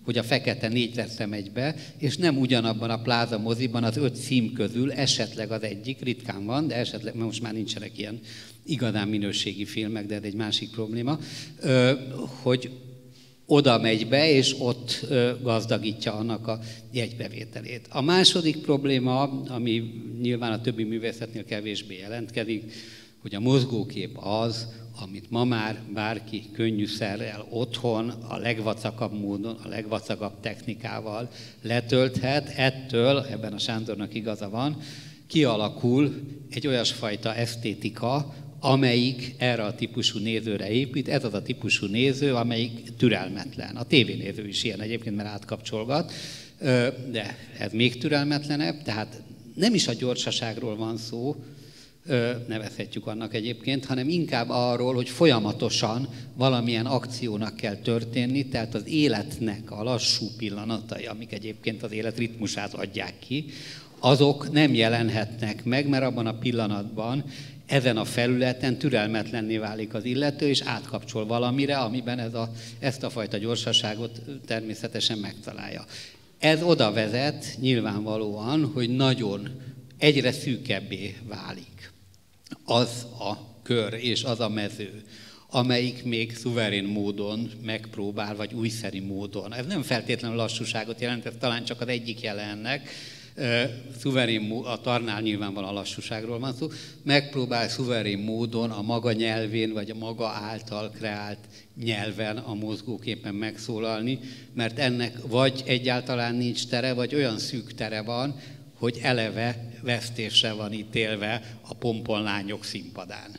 E: hogy a Fekete négyre megy be, és nem ugyanabban a Pláza moziban az öt cím közül esetleg az egyik, ritkán van, de esetleg, mert most már nincsenek ilyen igazán minőségi filmek, de ez egy másik probléma, hogy oda megy be, és ott gazdagítja annak a jegybevételét. A második probléma, ami nyilván a többi művészetnél kevésbé jelentkezik, hogy a mozgókép az, amit ma már bárki könnyűszerrel otthon, a legvacakabb módon, a legvacakabb technikával letölthet, ettől, ebben a Sándornak igaza van, kialakul egy olyasfajta esztétika, amelyik erre a típusú nézőre épít. Ez az a típusú néző, amelyik türelmetlen. A tévénéző is ilyen egyébként, mert átkapcsolgat, de ez még türelmetlenebb, tehát nem is a gyorsaságról van szó, nevezhetjük annak egyébként, hanem inkább arról, hogy folyamatosan valamilyen akciónak kell történni, tehát az életnek a lassú pillanatai, amik egyébként az élet ritmusát adják ki, azok nem jelenhetnek meg, mert abban a pillanatban ezen a felületen türelmetlenné válik az illető, és átkapcsol valamire, amiben ez a, ezt a fajta gyorsaságot természetesen megtalálja. Ez oda vezet nyilvánvalóan, hogy nagyon egyre szűkebbé válik az a kör és az a mező, amelyik még szuverén módon megpróbál, vagy újszeri módon. Ez nem feltétlenül lassúságot jelent, ez talán csak az egyik jele ennek. Szuverén, a Tarnál nyilvánvalóan a lassúságról van szó, megpróbál szuverén módon a maga nyelvén, vagy a maga által kreált nyelven a mozgóképen megszólalni, mert ennek vagy egyáltalán nincs tere, vagy olyan szűk tere van, hogy eleve vesztésre van ítélve a pomponlányok színpadán.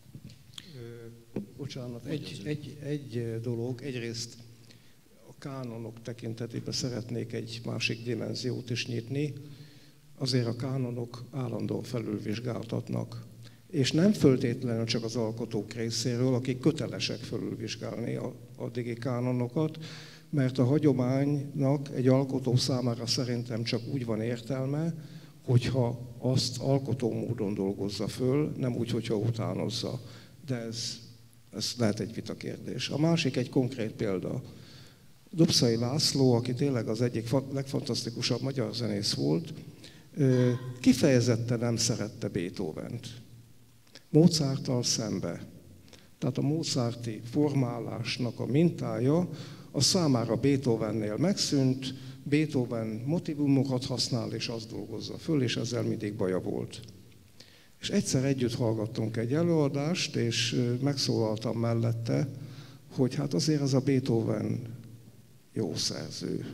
D: Bocsánat, egy, egy, egy dolog, egyrészt a kánonok tekintetében szeretnék egy másik dimenziót is nyitni. Azért a kánonok állandóan felülvizsgáltatnak. És nem föltétlenül csak az alkotók részéről, akik kötelesek felülvizsgálni a addigi kánonokat, mert a hagyománynak egy alkotó számára szerintem csak úgy van értelme, hogyha azt alkotó módon dolgozza föl, nem úgy, hogyha utánozza. De ez, ez lehet egy vitakérdés. A másik egy konkrét példa. Dobszai László, aki tényleg az egyik legfantasztikusabb magyar zenész volt, kifejezetten nem szerette Beethovent. Mozarttal szembe. Tehát a mozarti formálásnak a mintája a számára Beethovennél megszűnt, Beethoven motivumokat használ, és azt dolgozza föl, és ezzel mindig baja volt. És egyszer együtt hallgattunk egy előadást, és megszólaltam mellette, hogy hát azért az a Beethoven jó szerző.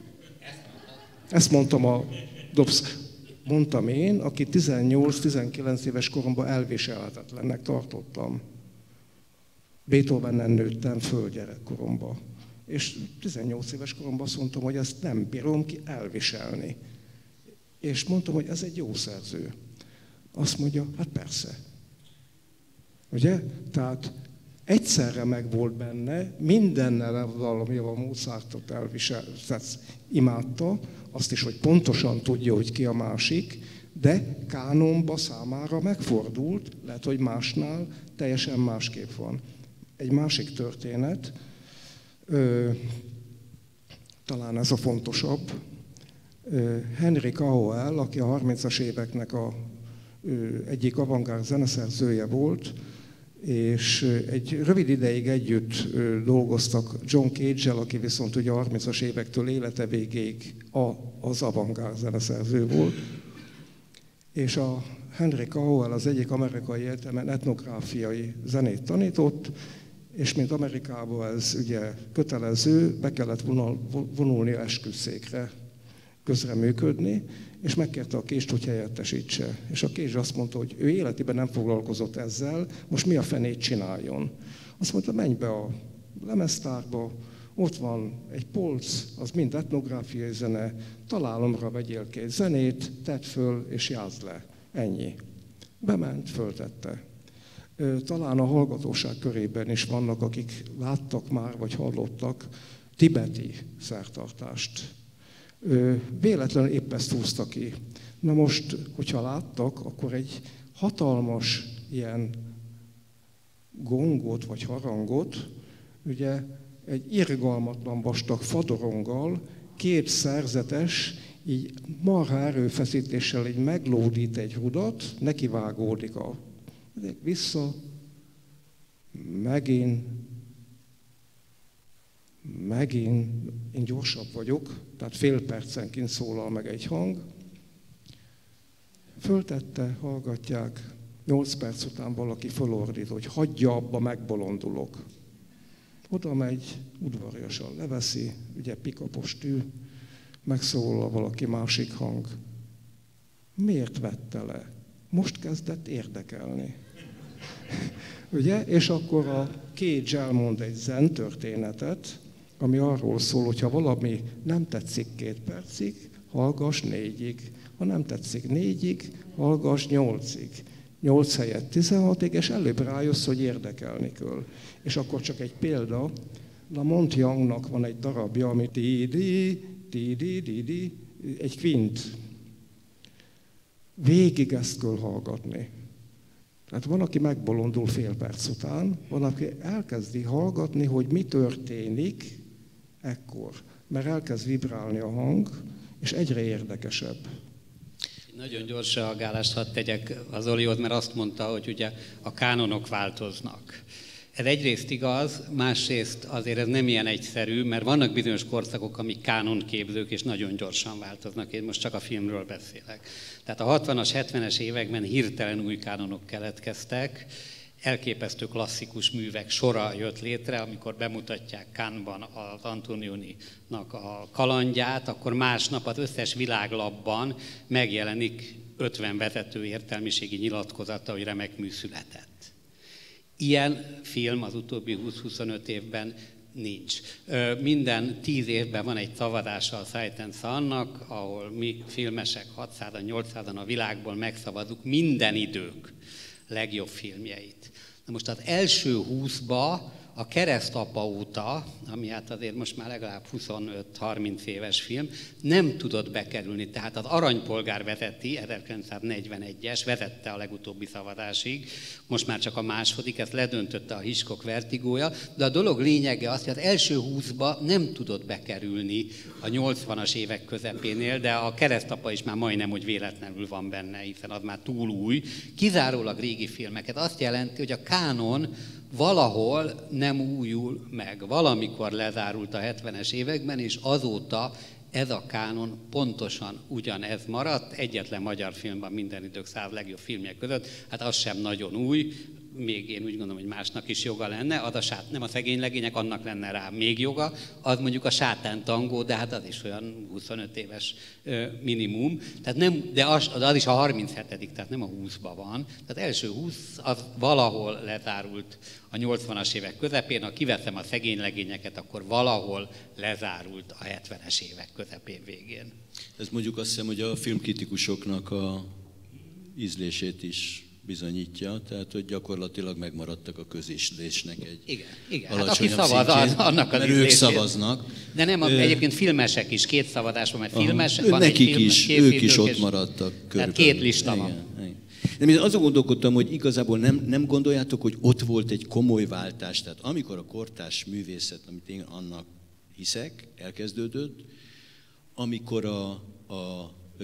D: Ezt mondtam a Dobsz, mondtam én, aki tizennyolc-tizenkilenc éves koromban elviselhetetlennek tartottam. Beethovenen nőttem föl gyerekkoromban. És tizennyolc éves koromban azt mondtam, hogy ezt nem bírom ki elviselni. És mondtam, hogy ez egy jó szerző. Azt mondja, hát persze. Ugye? Tehát egyszerre meg volt benne, mindennel valami a Mozartot elvisel, imádta, azt is, hogy pontosan tudja, hogy ki a másik, de kánonba számára megfordult, lehet, hogy másnál teljesen másképp van. Egy másik történet, ö, talán ez a fontosabb, ö, Henry Cowell, aki a harmincas éveknek a ö, egyik avantgárd zeneszerzője volt, és egy rövid ideig együtt dolgoztak John Cage-el, aki viszont ugye a harmincas évektől élete végéig a, az avantgárd zeneszerző volt. És a Henry Cowell az egyik amerikai egyetemen etnográfiai zenét tanított, és mint Amerikában ez ugye kötelező, be kellett vonul, vonulni esküszékre közreműködni, és megkérte a Cage-t, hogy helyettesítse. És a Cage azt mondta, hogy ő életében nem foglalkozott ezzel, most mi a fenét csináljon. Azt mondta, menj be a lemeztárba, ott van egy polc, az mind etnográfiai zene, találomra vegyél két zenét, tedd föl és játszd le. Ennyi. Bement, föltette. Talán a hallgatóság körében is vannak, akik láttak már, vagy hallottak tibeti szertartást. Véletlenül épp ezt húzta ki. Na most, hogyha láttak, akkor egy hatalmas ilyen gongot vagy harangot, ugye egy irgalmatlan vastag fadoronggal két szerzetes így marha erőfeszítéssel így meglódít egy rudat, nekivágódik a vissza, megint, megint, én gyorsabb vagyok, tehát fél percenként szólal meg egy hang. Föltette, hallgatják, nyolc perc után valaki fölordít, hogy hagyja abba, megbolondulok. Oda megy, udvariasan leveszi, ugye pikapos tű, megszólal valaki másik hang. Miért vette le? Most kezdett érdekelni. Ugye? És akkor a Cage elmond egy zen történetet, ami arról szól, hogy ha valami nem tetszik két percig, hallgass négyig. Ha nem tetszik négyig, hallgass nyolcig. Nyolc helyett tizenhatig, és előbb rájössz, hogy érdekelni kell. És akkor csak egy példa, La Monte Youngnak van egy darabja, ami ti-di, ti-di, di-di, egy kvint. Végig ezt kell hallgatni. Tehát van, aki megbolondul fél perc után, van, aki elkezdi hallgatni, hogy mi történik ekkor. Mert elkezd vibrálni a hang, és egyre érdekesebb.
E: Nagyon gyors reagálást hadd tegyek az Zolihoz, mert azt mondta, hogy ugye a kánonok változnak. Ez egyrészt igaz, másrészt azért ez nem ilyen egyszerű, mert vannak bizonyos korszakok, amik kánonképzők, és nagyon gyorsan változnak. Én most csak a filmről beszélek. Tehát a hatvanas, hetvenes években hirtelen új kánonok keletkeztek, elképesztő klasszikus művek sora jött létre, amikor bemutatják Cannes-ban az Antonioni-nak a kalandját, akkor másnap az összes világlapban megjelenik ötven vezető értelmiségi nyilatkozata, hogy remek mű született. Ilyen film az utóbbi húsz-huszonöt évben nincs. Minden tíz évben van egy szavazása a Sight and Soundnak, ahol mi filmesek hatszázan, nyolcszázan a világból megszavazunk minden idők legjobb filmjeit. Na most az első húszba a Keresztapa óta, ami hát azért most már legalább huszonöt-harminc éves film, nem tudott bekerülni. Tehát az Aranypolgár vezeti, ezerkilencszáznegyvenegyes, vezette a legutóbbi szavazásig, most már csak a második, ezt ledöntötte a Hitchcock Vertigója, de a dolog lényege az, hogy az első húszba nem tudott bekerülni a nyolcvanas évek közepénél, de a Keresztapa is már majdnem, hogy véletlenül van benne, hiszen az már túl új. Kizárólag régi filmeket. Azt jelenti, hogy a kánon valahol nem újul meg. Valamikor lezárult a hetvenes években, és azóta ez a kánon pontosan ugyanez maradt. Egyetlen magyar film van minden idők száz legjobb filmjek között, hát az sem nagyon új, még én úgy gondolom, hogy másnak is joga lenne, az a sát, nem a szegény legények, annak lenne rá még joga, az mondjuk a Sátán tangó, de hát az is olyan huszonöt éves ö, minimum, tehát nem, de az, az is a harminchetedik, tehát nem a húszban van, tehát első húsz az valahol lezárult a nyolcvanas évek közepén, ha kiveszem a szegény legényeket, akkor valahol lezárult a hetvenes évek közepén végén.
A: Ez mondjuk azt hiszem, hogy a filmkritikusoknak a ízlését is bizonyítja, tehát hogy gyakorlatilag megmaradtak a közízlésnek egy
E: igen, igen.
A: alacsonyabb
E: hát aki szavaz,
A: szintjén,
E: annak az
A: mert ők szavaznak.
E: De nem, Ö... egyébként filmesek is, két szavazás van, mert filmesek van
A: nekik
E: egy film,
A: is, ők is ott maradtak körülbelül.
E: Tehát két lista van.
A: Igen, igen. De én azon gondolkodtam, hogy igazából nem, nem gondoljátok, hogy ott volt egy komoly váltás, tehát amikor a kortárs művészet, amit én annak hiszek, elkezdődött, amikor a, a ö,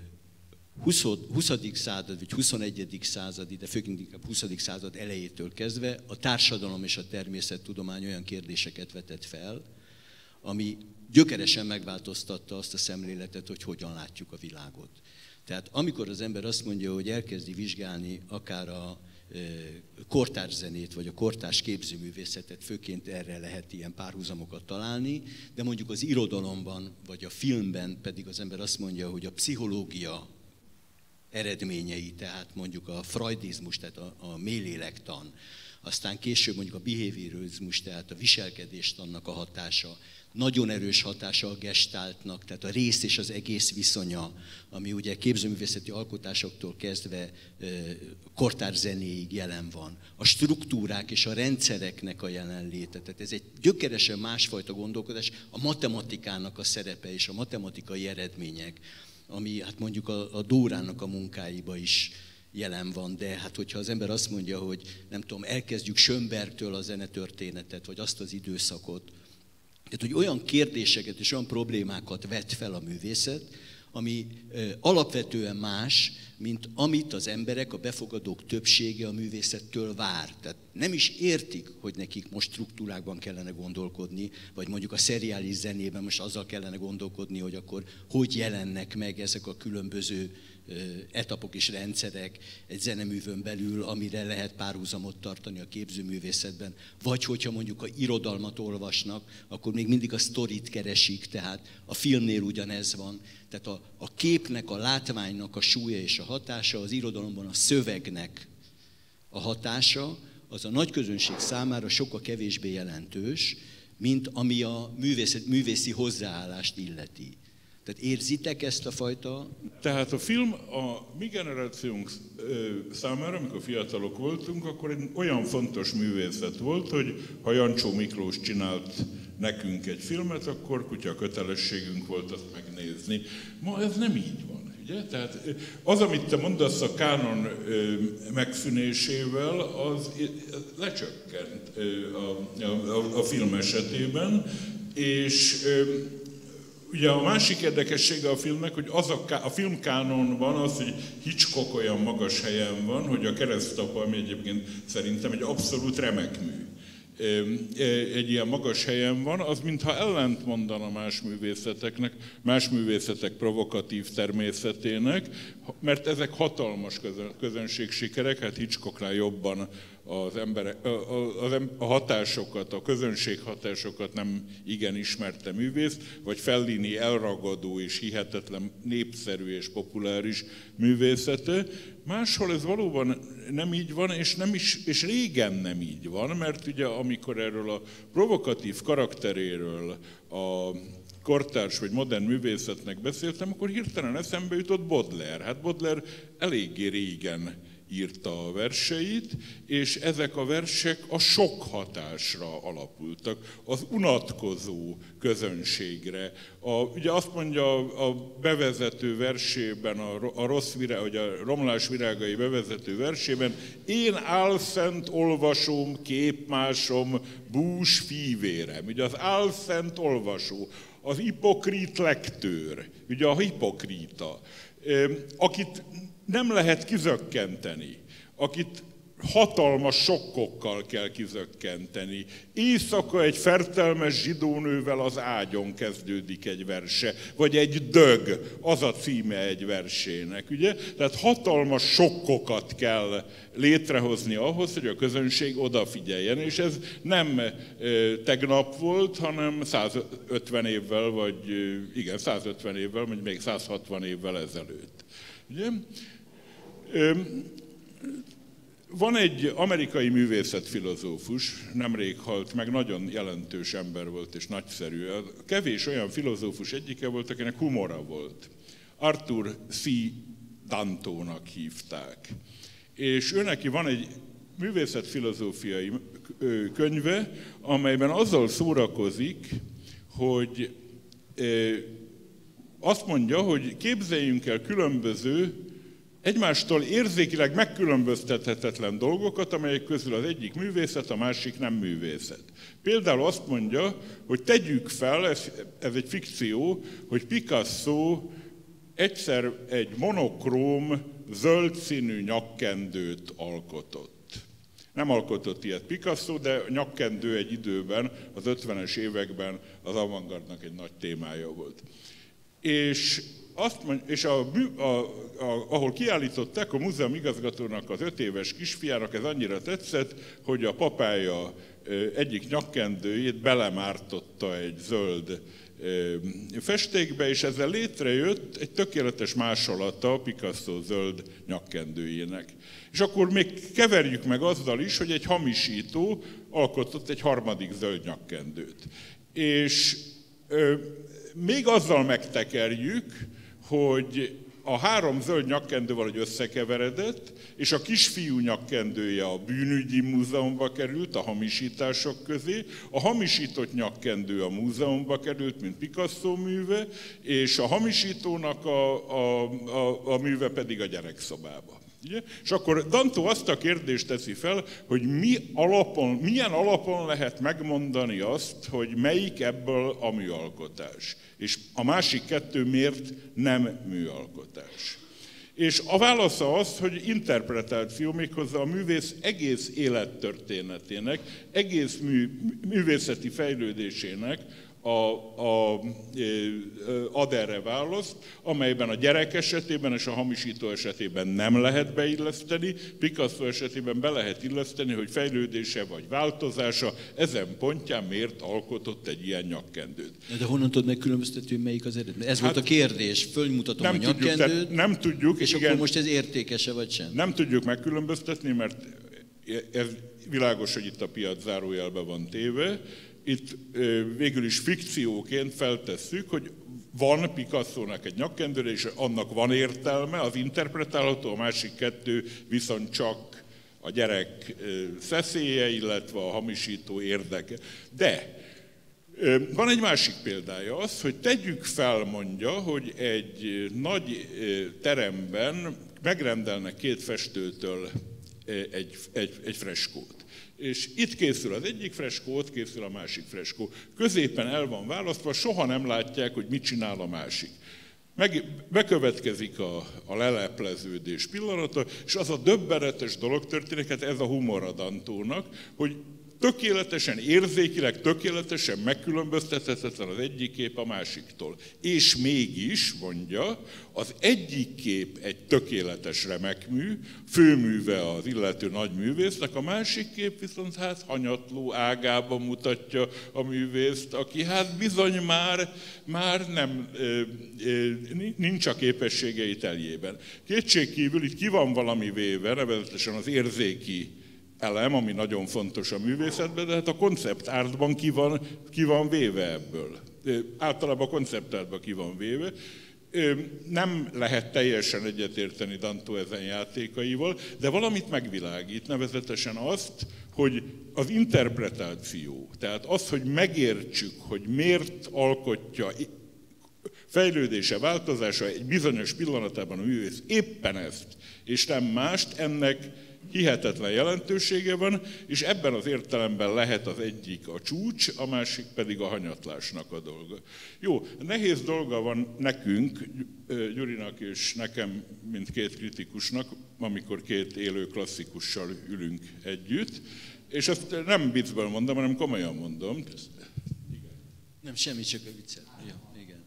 A: huszadik század, vagy huszonegyedik századi, de főként inkább huszadik század elejétől kezdve a társadalom és a természettudomány olyan kérdéseket vetett fel, ami gyökeresen megváltoztatta azt a szemléletet, hogy hogyan látjuk a világot. Tehát amikor az ember azt mondja, hogy elkezdi vizsgálni akár a kortárs zenét, vagy a kortárs képzőművészetet, főként erre lehet ilyen párhuzamokat találni, de mondjuk az irodalomban, vagy a filmben pedig az ember azt mondja, hogy a pszichológia eredményei, tehát mondjuk a freudizmus, tehát a, a mélélektan, aztán később mondjuk a behaviorizmus, tehát a viselkedéstannak a hatása, nagyon erős hatása a gestáltnak, tehát a rész és az egész viszonya, ami ugye képzőművészeti alkotásoktól kezdve kortárs zenéig jelen van. A struktúrák és a rendszereknek a jelenléte, tehát ez egy gyökeresen másfajta gondolkodás, a matematikának a szerepe és a matematikai eredmények, ami hát mondjuk a, a Dórának a munkáiba is jelen van, de hát hogyha az ember azt mondja, hogy nem tudom, elkezdjük Schönbergtől a zenetörténetet, vagy azt az időszakot, Tehát, hogy olyan kérdéseket és olyan problémákat vet fel a művészet, ami alapvetően más, mint amit az emberek, a befogadók többsége a művészettől vár. Tehát nem is értik, hogy nekik most struktúrákban kellene gondolkodni, vagy mondjuk a szeriális zenében most azzal kellene gondolkodni, hogy akkor hogy jelennek meg ezek a különböző etapok és rendszerek egy zeneművön belül, amire lehet párhuzamot tartani a képzőművészetben. Vagy hogyha mondjuk a irodalmat olvasnak, akkor még mindig a sztorit keresik, tehát a filmnél ugyanez van. Tehát a, a képnek, a látványnak a súlya és a hatása, az irodalomban a szövegnek a hatása, az a nagy közönség számára sokkal kevésbé jelentős, mint ami a művészet, művészi hozzáállást illeti. Tehát érzitek ezt a fajta...
C: Tehát a film a mi generációnk számára, amikor fiatalok voltunk, akkor egy olyan fontos művészet volt, hogy ha Jancsó Miklós csinált nekünk egy filmet, akkor kutya kötelességünk volt azt megnézni. Ma ez nem így van. Ugye? Tehát az, amit te mondasz a kánon megszűnésével, az lecsökkent a, a, a film esetében, és ugye a másik érdekessége a filmnek, hogy az a, a filmkánonban az, hogy Hitchcock olyan magas helyen van, hogy a Keresztapa, ami egyébként szerintem egy abszolút remek mű, egy ilyen magas helyen van, az mintha ellent mondana más művészeteknek, más művészetek provokatív természetének, mert ezek hatalmas közönségsikerek, hát Hitchcocknál jobban az emberek, a, a, a hatásokat, a közönség hatásokat nem igen ismerte művész, vagy Fellini elragadó és hihetetlen népszerű és populáris művészete. Máshol ez valóban nem így van, és, nem is, és régen nem így van, mert ugye amikor erről a provokatív karakteréről a kortárs vagy modern művészetnek beszéltem, akkor hirtelen eszembe jutott Baudelaire. Hát Baudelaire eléggé régen írta a verseit, és ezek a versek a sok hatásra alapultak, az unatkozó közönségre. A, ugye azt mondja a bevezető versében, a, a, rossz virág, vagy a Romlás virágai bevezető versében, én álszent olvasom, képmásom, bús fívérem. Ugye az álszent olvasó, az hipokrit lektőr, ugye a hipokrita, akit nem lehet kizökkenteni, akit hatalmas sokkokkal kell kizökkenteni. Éjszaka egy fertelmes zsidónővel az ágyon kezdődik egy verse, vagy egy dög, az a címe egy versének, ugye? Tehát hatalmas sokkokat kell létrehozni ahhoz, hogy a közönség odafigyeljen, és ez nem e, tegnap volt, hanem százötven évvel, vagy igen, százötven évvel, vagy még százhatvan évvel ezelőtt. Ugye? Van egy amerikai művészetfilozófus, nemrég halt meg, nagyon jelentős ember volt és nagyszerű. Kevés olyan filozófus egyike volt, akinek humora volt. Arthur C. Dantónak hívták. És őneki van egy művészetfilozófiai könyve, amelyben azzal szórakozik, hogy azt mondja, hogy képzeljünk el különböző, egymástól érzékileg megkülönböztethetetlen dolgokat, amelyek közül az egyik művészet, a másik nem művészet. Például azt mondja, hogy tegyük fel, ez, ez egy fikció, hogy Picasso egyszer egy monokróm, zöld színű nyakkendőt alkotott. Nem alkotott ilyet Picasso, de a nyakkendő egy időben, az ötvenes években az avantgardnak egy nagy témája volt. És, azt mond, és a, a, a, ahol kiállították, a múzeum igazgatónak az öt éves kisfiának ez annyira tetszett, hogy a papája egyik nyakkendőjét belemártotta egy zöld festékbe, és ezzel létrejött egy tökéletes másolata Picasso zöld nyakkendőjének. És akkor még keverjük meg azzal is, hogy egy hamisító alkotott egy harmadik zöld nyakkendőt. És még azzal megtekerjük, hogy a három zöld nyakkendő valahogy összekeveredett, és a kisfiú nyakkendője a bűnügyi múzeumba került, a hamisítások közé, a hamisított nyakkendő a múzeumba került, mint Picasso műve, és a hamisítónak a, a, a, a műve pedig a gyerekszobába. Ugye? És akkor Danto azt a kérdést teszi fel, hogy mi alapon, milyen alapon lehet megmondani azt, hogy melyik ebből a műalkotás. És a másik kettő miért nem műalkotás. És a válasza az, hogy interpretáció, méghozzá a művész egész élettörténetének, egész mű, művészeti fejlődésének a, a, ad erre választ, amelyben a gyerek esetében és a hamisító esetében nem lehet beilleszteni, Picasso esetében be lehet illeszteni, hogy fejlődése vagy változása ezen pontján miért alkotott egy ilyen nyakkendőt.
A: De honnan tudod megkülönböztetni, hogy melyik az eredmény? Ez hát volt a kérdés, fölmutatom
C: nem
A: a nyakkendőt,
C: tudjuk, nem tudjuk,
A: és
C: igen,
A: akkor most ez értékese vagy sem?
C: Nem tudjuk megkülönböztetni, mert ez világos, hogy itt a piac zárójelbe van téve. Itt végül is fikcióként feltesszük, hogy van Picasso-nak egy nyakkendőre, és annak van értelme, az interpretálható, a másik kettő viszont csak a gyerek szeszélye, illetve a hamisító érdeke. De van egy másik példája az, hogy tegyük fel, mondja, hogy egy nagy teremben megrendelnek két festőtől egy, egy, egy freskót. És itt készül az egyik freskó, ott készül a másik freskó. Középen el van választva, soha nem látják, hogy mit csinál a másik. Meg, bekövetkezik a, a lelepleződés pillanata, és az a döbbenetes dolog történik, hát ez a humor a Dantónak, hogy tökéletesen, érzékileg, tökéletesen megkülönböztethetetlen az egyik kép a másiktól. És mégis, mondja, az egyik kép egy tökéletes remekmű, főműve az illető nagy művésznek, a másik kép viszont hát hanyatló ágában mutatja a művészt, aki hát bizony már, már nem, nincs a képességei teljében. Kétségkívül itt ki van valami véve, nevezetesen az érzéki elem, ami nagyon fontos a művészetben, de hát a konceptártban ki van, ki van véve ebből. Általában a konceptártban ki van véve. Nem lehet teljesen egyetérteni Danto ezen játékaival, de valamit megvilágít, nevezetesen azt, hogy az interpretáció, tehát az, hogy megértsük, hogy miért alkotja fejlődése, változása egy bizonyos pillanatában a művész éppen ezt, és nem mást, ennek hihetetlen jelentősége van, és ebben az értelemben lehet az egyik a csúcs, a másik pedig a hanyatlásnak a dolga. Jó, nehéz dolga van nekünk, Gyurinak és nekem, mint két kritikusnak, amikor két élő klasszikussal ülünk együtt, és ezt nem viccből mondom, hanem komolyan mondom.
A: Nem, semmi, csak a viccet. Jó, igen,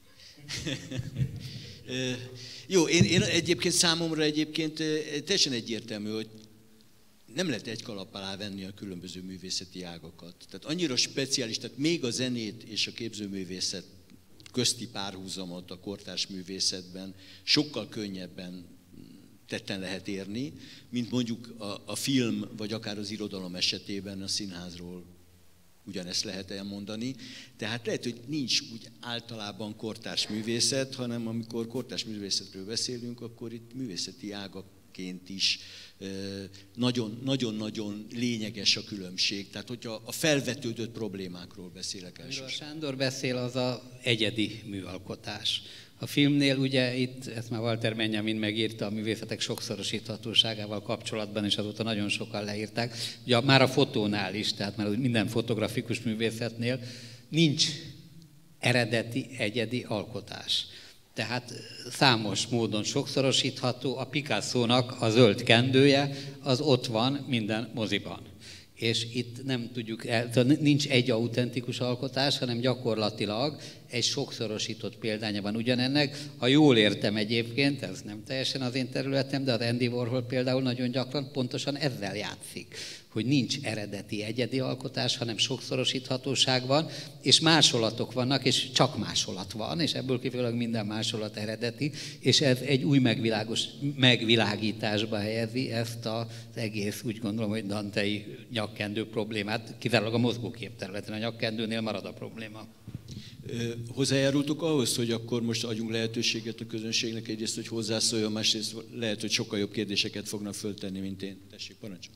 A: igen. Jó, én, én egyébként számomra egyébként teljesen egyértelmű, hogy nem lehet egy kalap alá venni a különböző művészeti ágakat. Tehát annyira speciális, tehát még a zenét és a képzőművészet közti párhuzamot a kortárs művészetben sokkal könnyebben tetten lehet érni, mint mondjuk a, a film, vagy akár az irodalom esetében a színházról ugyanezt lehet elmondani. Tehát lehet, hogy nincs úgy általában kortárs művészet, hanem amikor kortárs művészetről beszélünk, akkor itt művészeti ágaként is nagyon-nagyon lényeges a különbség. Tehát, hogyha a felvetődött problémákról beszélek elsősorban.
E: Amiről Sándor beszél, az az egyedi műalkotás. A filmnél ugye itt, ezt már Walter Benjamin megírta a művészetek sokszorosíthatóságával kapcsolatban, és azóta nagyon sokan leírták. Ugye már a fotónál is, tehát már minden fotografikus művészetnél nincs eredeti, egyedi alkotás. Tehát számos módon sokszorosítható, a Picasso-nak a zöld kendője, az ott van minden moziban. És itt nem tudjuk, nincs egy autentikus alkotás, hanem gyakorlatilag egy sokszorosított példánya van ugyanennek. Ha jól értem egyébként, ez nem teljesen az én területem, de az Andy Warhol például nagyon gyakran pontosan ezzel játszik, hogy nincs eredeti egyedi alkotás, hanem sokszorosíthatóság van, és másolatok vannak, és csak másolat van, és ebből kifolyólag minden másolat eredeti, és ez egy új megvilágos, megvilágításba helyezi ezt az egész, úgy gondolom, hogy dantei nyakkendő problémát, kizárólag a mozgókép területen, a nyakkendőnél marad a probléma.
A: Hozzájárultuk ahhoz, hogy akkor most adjunk lehetőséget a közönségnek egyrészt, hogy hozzászóljon, másrészt lehet, hogy sokkal jobb kérdéseket fognak föltenni, mint én. Tessék, parancsolj!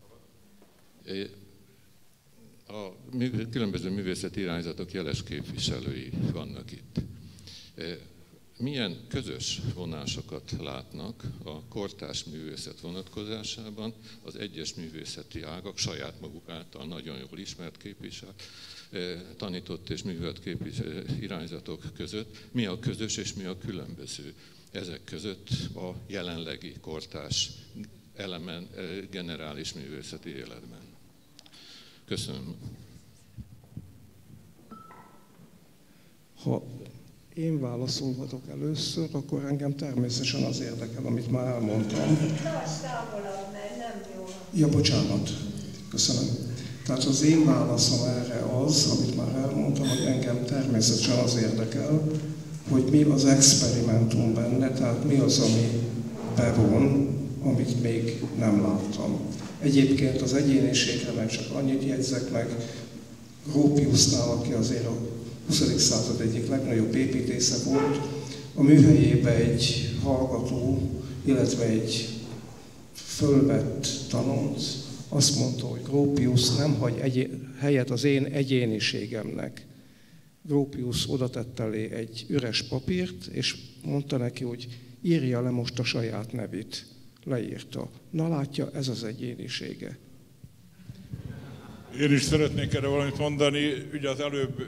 F: A különböző művészeti irányzatok jeles képviselői vannak itt. milyen közös vonásokat látnak a kortárs művészet vonatkozásában az egyes művészeti ágak saját maguk által nagyon jól ismert képviselt, tanított és művelt képviselő irányzatok között, mi a közös és mi a különböző ezek között a jelenlegi kortárs elemen, generális művészeti életben. Köszönöm.
D: Ha én válaszolhatok először, akkor engem természetesen az érdekel, amit már elmondtam.
G: Tarts távolabb, mert nem jó.
D: Ja, bocsánat. Köszönöm. Tehát az én válaszom erre az, amit már elmondtam, hogy engem természetesen az érdekel, hogy mi az experimentum benne, tehát mi az, ami bevon, amit még nem láttam. Egyébként az egyéniségre meg csak annyit jegyzek meg, Gropiusnál, aki azért a huszadik század egyik legnagyobb építésze volt, a műhelyébe egy hallgató, illetve egy fölvett tanult, azt mondta, hogy Gropius nem hagy egyén, helyet az én egyéniségemnek. Gropius oda tett elé egy üres papírt, és mondta neki, hogy írja le most a saját nevét. Leírta. Na látja, ez az egyénisége.
C: Én is szeretnék erre valamit mondani. Ugye az előbb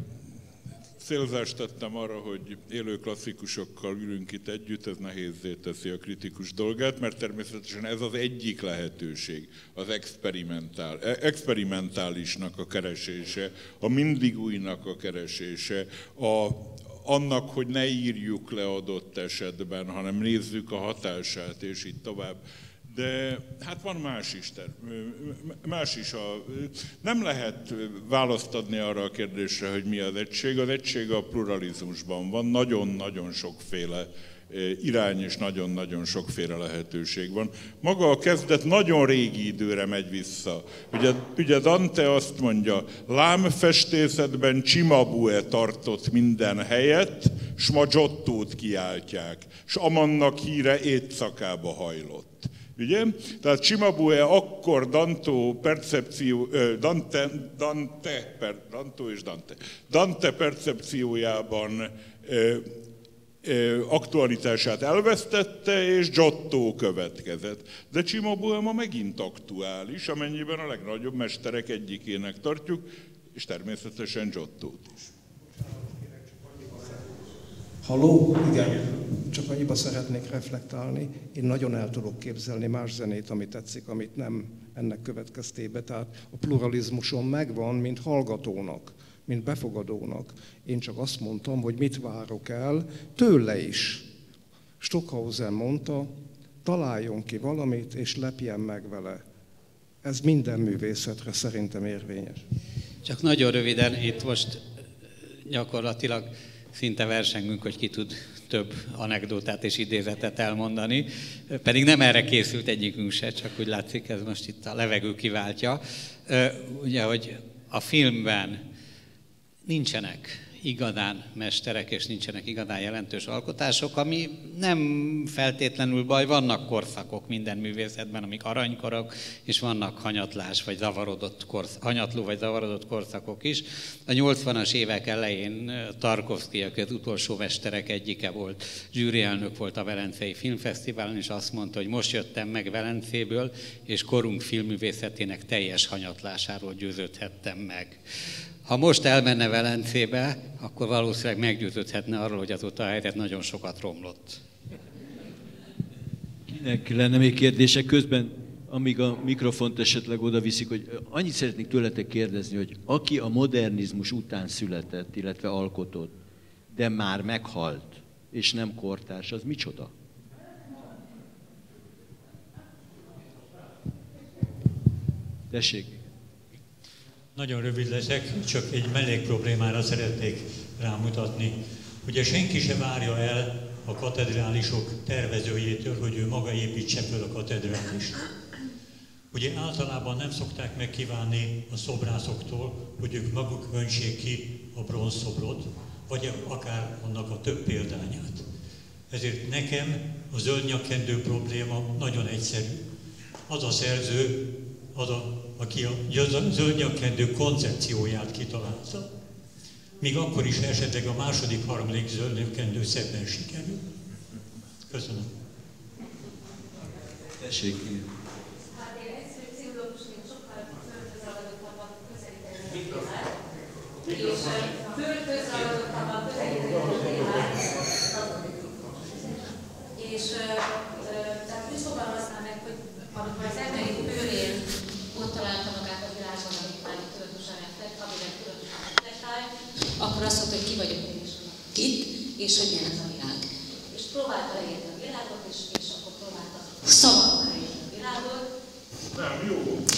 C: célzást tettem arra, hogy élő klasszikusokkal ülünk itt együtt, ez nehézzé teszi a kritikus dolgát, mert természetesen ez az egyik lehetőség, az experimentál, experimentálisnak a keresése, a mindig újnak a keresése, a, annak, hogy ne írjuk le adott esetben, hanem nézzük a hatását, és így tovább. De hát van más is, más is a, nem lehet választ adni arra a kérdésre, hogy mi az egység. Az egység a pluralizmusban van, nagyon-nagyon sokféle irány és nagyon-nagyon sokféle lehetőség van. Maga a kezdet nagyon régi időre megy vissza. Ugye, ugye Dante azt mondja, lámfestészetben Cimabue tartott minden helyet, s ma Giottót kiáltják, s amannak híre éjszakába hajlott. Ugye? Tehát Cimabue akkor Dante percepció, Dante, Dante, per, Dante és Dante, Dante percepciójában aktualitását elvesztette, és Giotto következett. De Cimabue ma megint aktuális, amennyiben a legnagyobb mesterek egyikének tartjuk, és természetesen Giottót is.
D: Halló? Igen. Csak annyiba szeretnék reflektálni. Én nagyon el tudok képzelni más zenét, ami tetszik, amit nem ennek következtében. Tehát a pluralizmuson megvan, mint hallgatónak, mint befogadónak. Én csak azt mondtam, hogy mit várok el tőle is. Stockhausen mondta, találjon ki valamit, és lepjen meg vele. Ez minden művészetre szerintem érvényes.
E: Csak nagyon röviden, itt most gyakorlatilag szinte versengünk, hogy ki tud több anekdotát és idézetet elmondani, pedig nem erre készült egyikünk se, csak úgy látszik, ez most itt a levegő kiváltja. Ugye, hogy a filmben nincsenek igazán mesterek, és nincsenek igazán jelentős alkotások, ami nem feltétlenül baj, vannak korszakok minden művészetben, amik aranykorok, és vannak hanyatlás, vagy zavarodott korsz, hanyatló, vagy zavarodott korszakok is. A nyolcvanas évek elején Tarkovszky, aki az utolsó mesterek egyike volt, zsűrielnök volt a Velencei Filmfesztiválon, és azt mondta, hogy most jöttem meg Velencéből, és korunk filmművészetének teljes hanyatlásáról győződhettem meg. Ha most elmenne Velencébe, akkor valószínűleg meggyőződhetne arról, hogy azóta a helyzet nagyon sokat romlott.
A: Kinek lenne még kérdése közben, amíg a mikrofont esetleg oda viszik, hogy annyit szeretnék tőletek kérdezni, hogy aki a modernizmus után született, illetve alkotott, de már meghalt, és nem kortárs, az micsoda? Tessék.
H: Nagyon rövid leszek, csak egy mellék problémára szeretnék rámutatni. Ugye senki se várja el a katedrálisok tervezőjétől, hogy ő maga építse fel a katedrálist. Ugye általában nem szokták megkívánni a szobrászoktól, hogy ők maguk öntsék ki a bronzszobrot, vagy akár annak a több példányát. Ezért nekem a zöldnyakkendő probléma nagyon egyszerű. Az a szerző, az a aki a zöldnyakkendő koncepcióját kitalálta, míg akkor is esetleg a második, harmadik zöldnökendő szebben sikerül. Köszönöm.
A: Tessék.
I: Hát én egyszerű pszichológusként sokkal földhözragadottabban közelíteni a témát, és földhözragadottabban közelíteni a témát, és tehát úgy fogalmaznám meg, hogy amikor az emberi bőrén ott találta magát a világon, amit már tudatosan reflekt, amire tudatosan reflektál, akkor azt mondta, hogy ki vagyok én is itt, és hogy milyen ez a világ. És próbálta leírni a világot, és, és akkor próbálta szavakkal leírni a világot.
C: Nem, jó.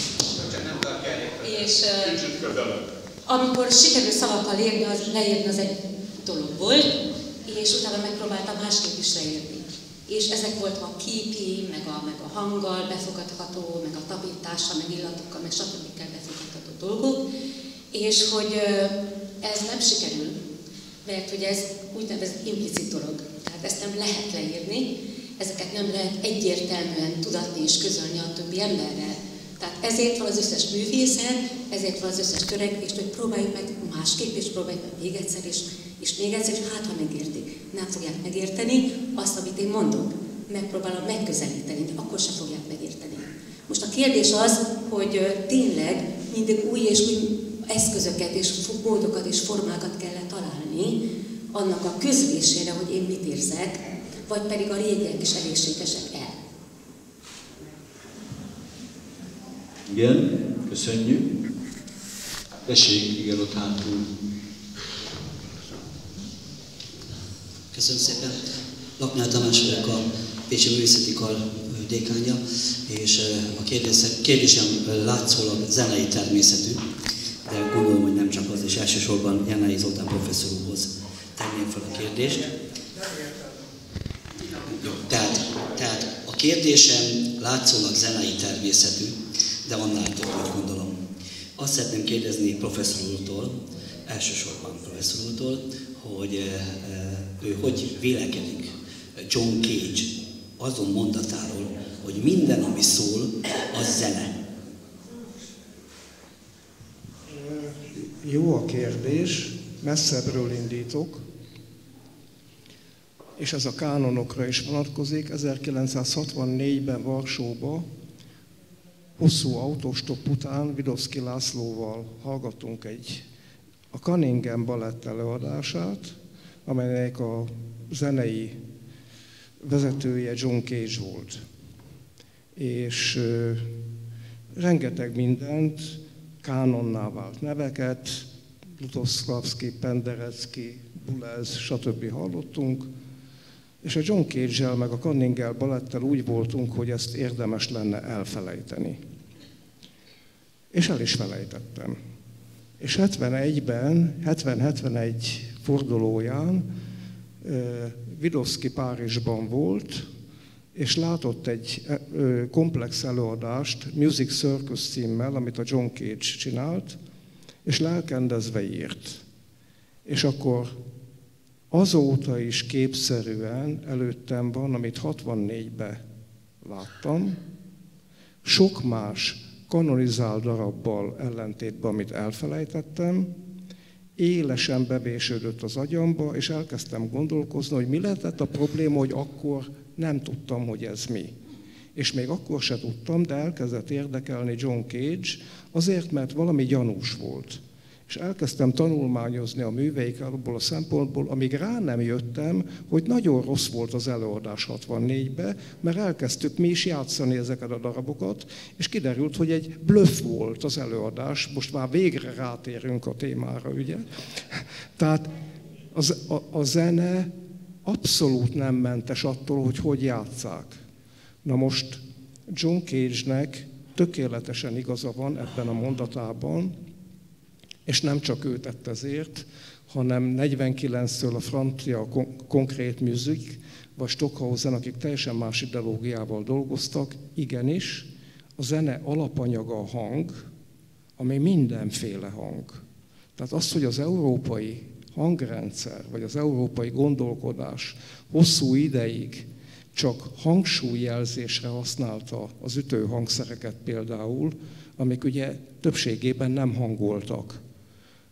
I: És
C: kicsit közelebb.
I: Amikor sikerül szavakkal leírni, az, leírni az egy dolog volt, és utána megpróbáltam másképp is leírni. És ezek voltak a képi, meg a, meg a hanggal befogadható, meg a tapintással, meg illatokkal, meg stb. Befogadható dolgok. És hogy ez nem sikerül, mert hogy ez úgynevezett implicit dolog. Tehát ezt nem lehet leírni, ezeket nem lehet egyértelműen tudatni és közölni a többi emberrel. Tehát ezért van az összes művészet, ezért van az összes törekvés, hogy próbáljuk meg másképp, és próbáljuk meg még egyszer, és, és még egyszer, és hát ha megértik. Nem fogják megérteni azt, amit én mondok. Megpróbálom megközelíteni, de akkor sem fogják megérteni. Most a kérdés az, hogy tényleg mindig új és új eszközöket és módokat és formákat kellett találni annak a közlésére, hogy én mit érzek, vagy pedig a régiek is elégségesek el.
A: Igen, köszönjük. Tessék, igen, ott hátul.
J: Köszönöm szépen. Laknál Tamás vagyok, a Pécsi Művészeti Kar dékánja, és a kérdésem látszólag zenei természetű, de gondolom, hogy nem csak az, és elsősorban Jenei Zoltán professzor úrhoz tenném fel a kérdést. Tehát, tehát a kérdésem látszólag zenei természetű, de annál több, hogy gondolom. Azt szeretném kérdezni professzor úrtól, elsősorban professzor úrtól, hogy ő hogy vélekedik John Cage azon mondatáról, hogy minden, ami szól, az zene.
D: Jó a kérdés, messzebbről indítok, és ez a kánonokra is vonatkozik. ezerkilencszázhatvannégyben Varsóba hosszú autóstopp után Widowski Lászlóval hallgattunk egy a Cunningham balett előadását, amelynek a zenei vezetője John Cage volt. És ö, rengeteg mindent, kánonná vált neveket, Lutoszlavszky, Penderecki, Boulez, stb. Hallottunk, és a John Cage-el meg a Cunningham balettel úgy voltunk, hogy ezt érdemes lenne elfelejteni. És el is felejtettem. És hetvenegyben, hetven-hetvenegy fordulóján Widowski Párizsban volt, és látott egy komplex előadást, Music Circus címmel, amit a John Cage csinált, és lelkendezve írt. És akkor azóta is képszerűen előttem van, amit hatvannégyben láttam, sok más kanonizált darabbal ellentétben, amit elfelejtettem, élesen bevésődött az agyamba, és elkezdtem gondolkozni, hogy mi lehetett a probléma, hogy akkor nem tudtam, hogy ez mi. És még akkor se tudtam, de elkezdett érdekelni John Cage, azért, mert valami gyanús volt. És elkezdtem tanulmányozni a műveik abból a szempontból, amíg rá nem jöttem, hogy nagyon rossz volt az előadás hatvannégyben, mert elkezdtük mi is játszani ezeket a darabokat, és kiderült, hogy egy bluff volt az előadás, most már végre rátérünk a témára, ugye? Tehát az, a, a zene abszolút nem mentes attól, hogy hogy játsszák. Na most John Cage-nek tökéletesen igaza van ebben a mondatában, és nem csak ő tett ezért, hanem negyvenkilenctől a francia konkrét music, vagy Stockhausen, akik teljesen más ideológiával dolgoztak, igenis, a zene alapanyaga a hang, ami mindenféle hang. Tehát az, hogy az európai hangrendszer, vagy az európai gondolkodás hosszú ideig csak hangsúlyjelzésre használta az ütőhangszereket például, amik ugye többségében nem hangoltak.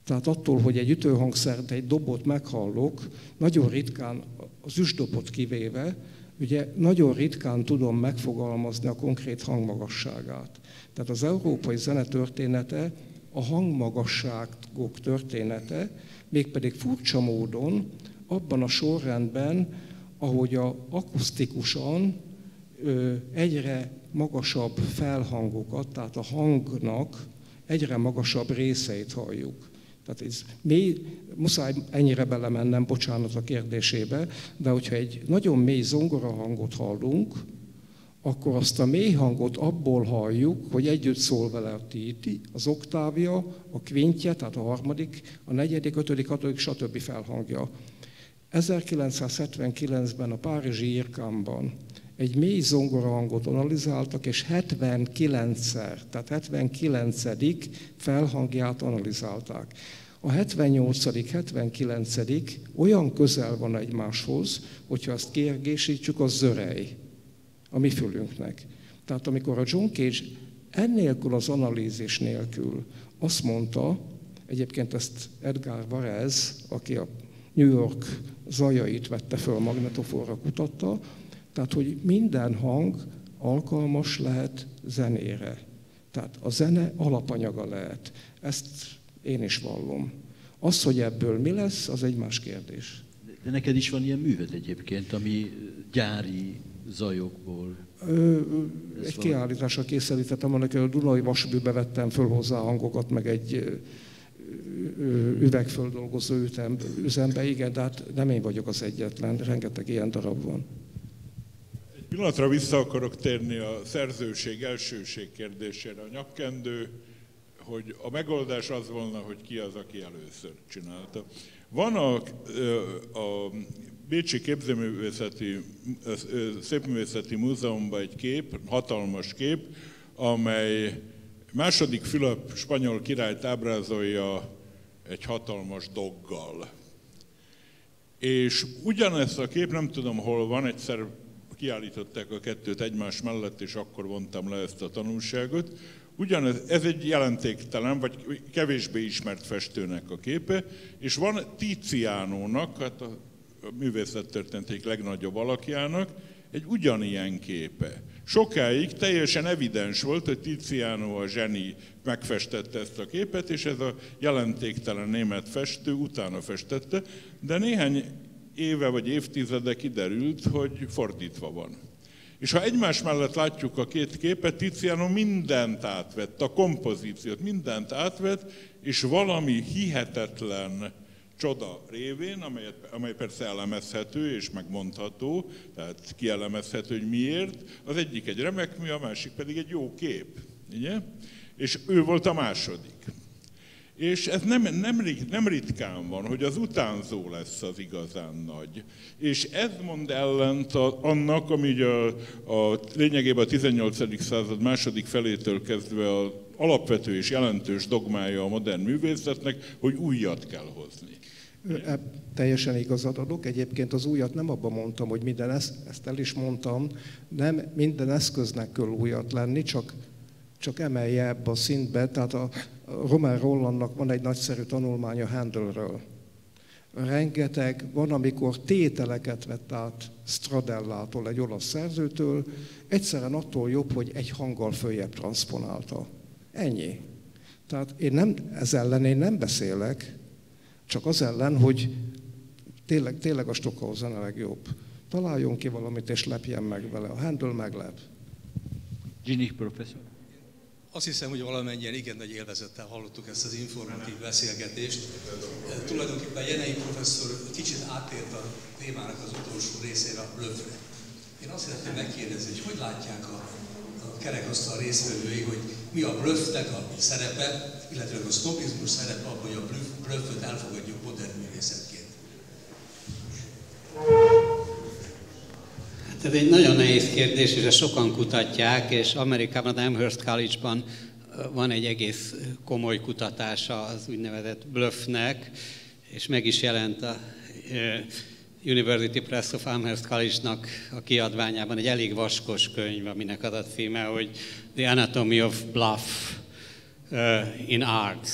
D: Tehát attól, hogy egy ütőhangszert, egy dobot meghallok, nagyon ritkán, az üsdobot kivéve, ugye nagyon ritkán tudom megfogalmazni a konkrét hangmagasságát. Tehát az európai zene története a hangmagasságok története, mégpedig furcsa módon abban a sorrendben, ahogy a akusztikusan ö, egyre magasabb felhangokat, tehát a hangnak egyre magasabb részeit halljuk. Tehát ez mély, muszáj ennyire belemennem, bocsánat a kérdésébe, de hogyha egy nagyon mély zongorahangot hallunk, akkor azt a mély hangot abból halljuk, hogy együtt szól vele a títi, az oktávja, a kvintje, tehát a harmadik, a negyedik, ötödik, hatodik, stb. Felhangja. ezerkilencszázhetvenkilencben a párizsi IRCAM-ban egy mély zongorahangot analizáltak, és hetvenkilencszer, tehát hetvenkilencedik felhangját analizálták. A hetvennyolcadik, hetvenkilencedik olyan közel van egymáshoz, hogyha azt kiegészítsük, az zörej a mi fülünknek. Tehát amikor a John Cage ennélkül az analízis nélkül azt mondta, egyébként ezt Edgar Varese, aki a New York zajait vette föl, magnetofonra kutatta, tehát, hogy minden hang alkalmas lehet zenére. Tehát a zene alapanyaga lehet. Ezt én is vallom. Az, hogy ebből mi lesz, az egy más kérdés.
A: De neked is van ilyen műved egyébként, ami gyári zajokból...
D: Ö, egy kiállításra kényszerítettem, amikor a Dunai Vasműbe vettem föl hozzá hangokat, meg egy üvegföldolgozó üzembe, igen, de hát nem én vagyok az egyetlen, rengeteg ilyen darab van.
C: Egy pillanatra vissza akarok térni a szerzőség, elsőség kérdésére. A nyakkendő, hogy a megoldás az volna, hogy ki az, aki először csinálta. Van a, a Bécsi Képzőművészeti, Szépművészeti Múzeumban egy kép, hatalmas kép, amely második Fülöp spanyol királyt ábrázolja egy hatalmas doggal. És ugyanezt a kép, nem tudom hol van, egyszer kiállították a kettőt egymás mellett, és akkor vontam le ezt a tanulságot. Ugyanez, ez egy jelentéktelen, vagy kevésbé ismert festőnek a képe, és van Tizianónak, hát a művészettörténetek legnagyobb alakjának, egy ugyanilyen képe. Sokáig teljesen evidens volt, hogy Tiziano a zseni megfestette ezt a képet, és ez a jelentéktelen német festő utána festette, de néhány éve vagy évtizede kiderült, hogy fordítva van. És ha egymás mellett látjuk a két képet, Tiziano mindent átvett, a kompozíciót, mindent átvett, és valami hihetetlen csoda révén, amely, amely persze elemezhető és megmondható, tehát kielemezhető, hogy miért, az egyik egy remek mű, a másik pedig egy jó kép. Ugye? És ő volt a második. És ez nem, nem, nem ritkán van, hogy az utánzó lesz az igazán nagy. És ez mond ellent a, annak, ami a, a lényegében a tizennyolcadik század második felétől kezdve az alapvető és jelentős dogmája a modern művészetnek, hogy újat kell hozni.
D: E, teljesen igazat adok. Egyébként az újat nem abban mondtam, hogy minden, ezt, ezt el is mondtam, nem minden eszköznek kell újat lenni, csak, csak emelje ebbe a szintbe. Tehát a, a Roman Rolandnak van egy nagyszerű tanulmánya Handelről. Rengeteg, van, amikor tételeket vett át Stradellától, egy olasz szerzőtől, egyszerűen attól jobb, hogy egy hanggal följebb transponálta. Ennyi. Tehát én nem, ez ellen én nem beszélek, csak az ellen, hogy tényleg, tényleg a Stockholm zene legjobb. Találjon ki valamit, és lepjen meg vele. A Handel meglep.
A: Ginny professzor.
K: Azt hiszem, hogy valamennyien igen nagy élvezettel hallottuk ezt az informatív beszélgetést. Tulajdonképpen Jenei professzor kicsit átért a témának az utolsó részére, a blöffre. Én azt szeretném megkérdezni, hogy hogy látják a, a kerekasztal résztvevői, hogy mi a blöffnek a szerepe, illetve a sznobizmus szerepe abban, hogy a blöfföt elfogadjuk modern művészetként.
E: Hát ez egy nagyon nehéz kérdés, és ezt sokan kutatják, és Amerikában, az Amherst College-ban van egy egész komoly kutatása az úgynevezett bluffnek, és meg is jelent a University Press of Amherst College-nak a kiadványában egy elég vaskos könyv, aminek az a címe, hogy The Anatomy of Bluff in Arts.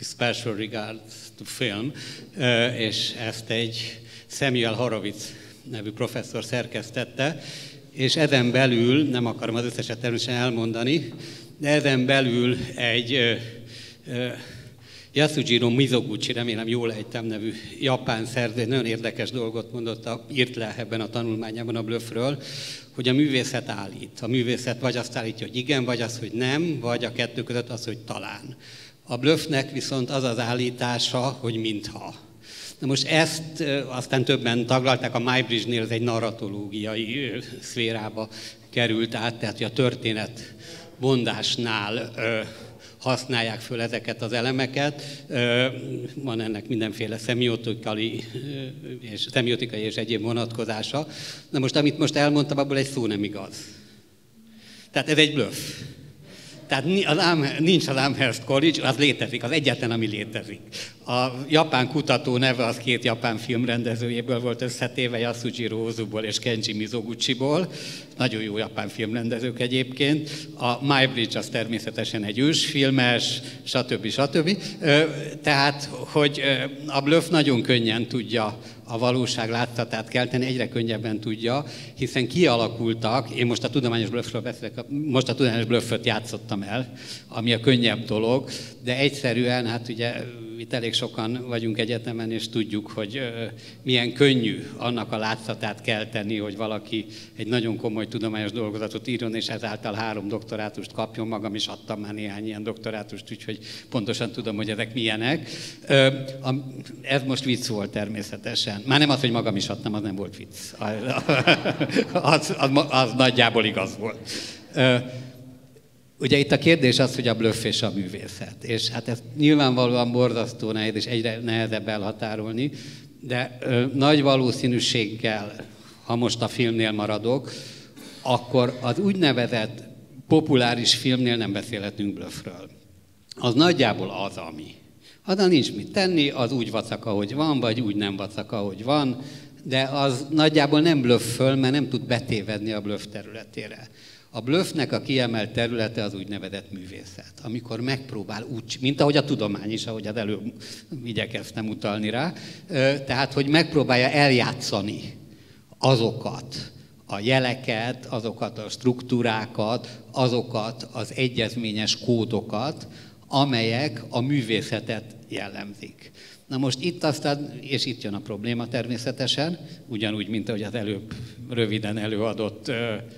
E: Special Regards to Film, és ezt egy Samuel Horowitz nevű professzor szerkesztette, és ezen belül, nem akarom az összeset természetesen elmondani, de ezen belül egy ö, ö, Yasujiro Mizoguchi, remélem jól ejtem nevű japán szerző, nagyon érdekes dolgot mondott, a, írt le ebben a tanulmányában a blöffről, hogy a művészet állít. A művészet vagy azt állítja, hogy igen, vagy az, hogy nem, vagy a kettő között az, hogy talán. A blöffnek viszont az az állítása, hogy mintha. Na most ezt aztán többen taglalták, a Muybridge-nél ez egy narratológiai szférába került át, tehát hogy a történet mondásnál használják föl ezeket az elemeket. Van ennek mindenféle szemiotikai és, szemiotikai és egyéb vonatkozása. Na most, amit most elmondtam, abból egy szó nem igaz. Tehát ez egy bluff. Tehát nincs az Amherst College, az létezik, az egyetlen, ami létezik. A japán kutató neve az két japán filmrendezőjéből volt összetéve, Yasujiro Ozuból és Kenji Mizoguchiból. Nagyon jó japán filmrendezők egyébként. A Muybridge az természetesen egy ősfilmes, stb. stb. Tehát, hogy a bluff nagyon könnyen tudja a valóság látszatát kelteni, egyre könnyebben tudja, hiszen kialakultak, én most a tudományos bluffről beszélek, most a tudományos bluffot játszottam el, ami a könnyebb dolog, de egyszerűen, hát ugye itt elég sokan vagyunk egyetemen, és tudjuk, hogy ö, milyen könnyű annak a látszatát kelteni, hogy valaki egy nagyon komoly tudományos dolgozatot írjon, és ezáltal három doktorátust kapjon. Magam is adtam már néhány ilyen doktorátust, úgyhogy pontosan tudom, hogy ezek milyenek. Ö, a, ez most vicc volt természetesen. Már nem az, hogy magam is adtam, az nem volt vicc. Az, az, az, az nagyjából igaz volt. Ö, Ugye itt a kérdés az, hogy a bluff és a művészet. És hát ez nyilvánvalóan borzasztó nehéz, és egyre nehezebb elhatárolni, de ö, nagy valószínűséggel, ha most a filmnél maradok, akkor az úgynevezett populáris filmnél nem beszélhetünk bluffről. Az nagyjából az, ami. Azzal nincs mit tenni, az úgy vacak, ahogy van, vagy úgy nem vacak, ahogy van, de az nagyjából nem blöfföl, mert nem tud betévedni a bluff területére. A bluffnek a kiemelt területe az úgynevezett művészet, amikor megpróbál úgy, mint ahogy a tudomány is, ahogy az előbb igyekeztem utalni rá, tehát, hogy megpróbálja eljátszani azokat a jeleket, azokat a struktúrákat, azokat az egyezményes kódokat, amelyek a művészetet jellemzik. Na most itt aztán, és itt jön a probléma természetesen, ugyanúgy, mint ahogy az előbb röviden előadott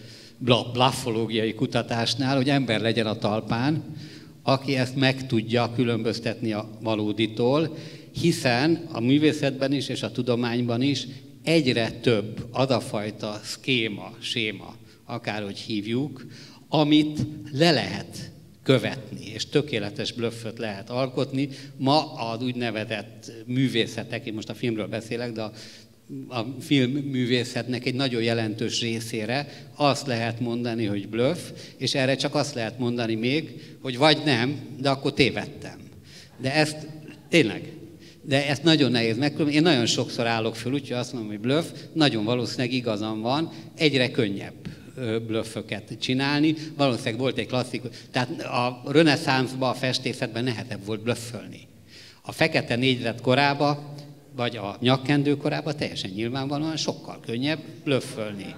E: bluffológiai kutatásnál, hogy ember legyen a talpán, aki ezt meg tudja különböztetni a valóditól, hiszen a művészetben is és a tudományban is egyre több az a fajta szkéma, séma, akárhogy hívjuk, amit le lehet követni, és tökéletes blöfföt lehet alkotni. Ma az úgynevezett művészetek, én most a filmről beszélek, de a a filmművészetnek egy nagyon jelentős részére azt lehet mondani, hogy bluff, és erre csak azt lehet mondani még, hogy vagy nem, de akkor tévedtem. De ezt tényleg, de ezt nagyon nehéz megkülönböztetni. Én nagyon sokszor állok föl, úgyhogy azt mondom, hogy bluff, nagyon valószínűleg igazam van, egyre könnyebb blöfföket csinálni. Valószínűleg volt egy klasszikus, tehát a reneszánszban, a festészetben nehezebb volt blöffölni. A fekete négyzet korában, vagy a nyakkendő korában teljesen nyilvánvalóan sokkal könnyebb blöffölni.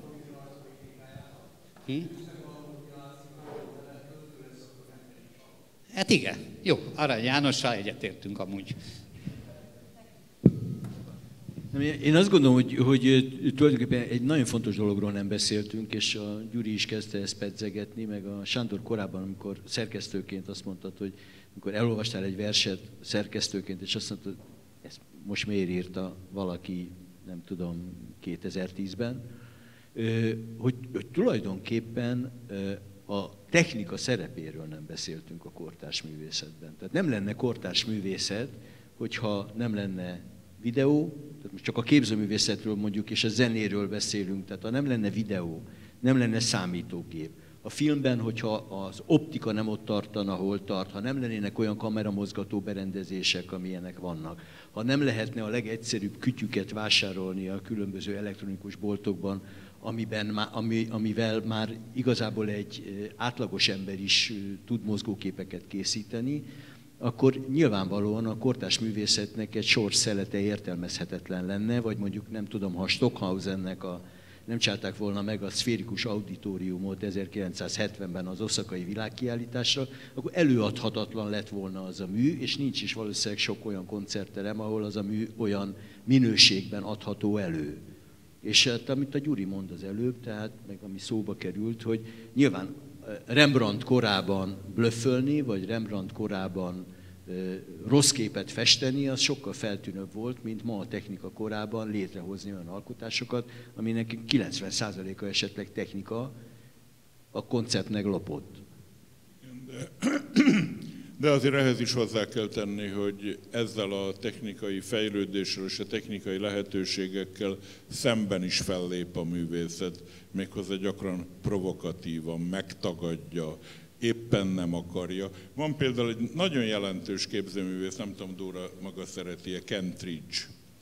E: Hm? Hát igen, jó, Arany Jánossal egyetértünk amúgy.
A: Én azt gondolom, hogy, hogy tulajdonképpen egy nagyon fontos dologról nem beszéltünk, és a Gyuri is kezdte ezt pedzegetni, meg a Sándor korábban, amikor szerkesztőként azt mondtad, hogy amikor elolvastál egy verset szerkesztőként, és azt mondtad, ezt most miért írta valaki, nem tudom, kétezer-tízben, hogy, hogy tulajdonképpen a technika szerepéről nem beszéltünk a kortárs művészetben. Tehát nem lenne kortárs művészet, hogyha nem lenne videó, tehát most csak a képzőművészetről mondjuk, és a zenéről beszélünk, tehát ha nem lenne videó, nem lenne számítógép. A filmben, hogyha az optika nem ott tartana, hol tart, ha nem lennének olyan kameramozgató berendezések, amilyenek vannak, ha nem lehetne a legegyszerűbb kütyüket vásárolni a különböző elektronikus boltokban, amiben, ami, amivel már igazából egy átlagos ember is tud mozgóképeket készíteni, akkor nyilvánvalóan a kortárs művészetnek egy sor szelete értelmezhetetlen lenne, vagy mondjuk nem tudom, ha Stockhausennek a, nem csinálták volna meg a szférikus auditoriumot ezerkilencszázhetvenben az oszakai világkiállításra, akkor előadhatatlan lett volna az a mű, és nincs is valószínűleg sok olyan koncertterem, ahol az a mű olyan minőségben adható elő. És hát, amit a Gyuri mond az előbb, tehát meg ami szóba került, hogy nyilván Rembrandt korában blöffölni, vagy Rembrandt korában rossz képet festeni, az sokkal feltűnőbb volt, mint ma a technika korában létrehozni olyan alkotásokat, aminek kilencven százaléka esetleg technika, a koncept meglopott.
C: De, de azért ehhez is hozzá kell tenni, hogy ezzel a technikai fejlődéssel és a technikai lehetőségekkel szemben is fellép a művészet, méghozzá gyakran provokatívan, megtagadja, éppen nem akarja. Van például egy nagyon jelentős képzőművész, nem tudom, Dóra maga szereti-e, Kentridge.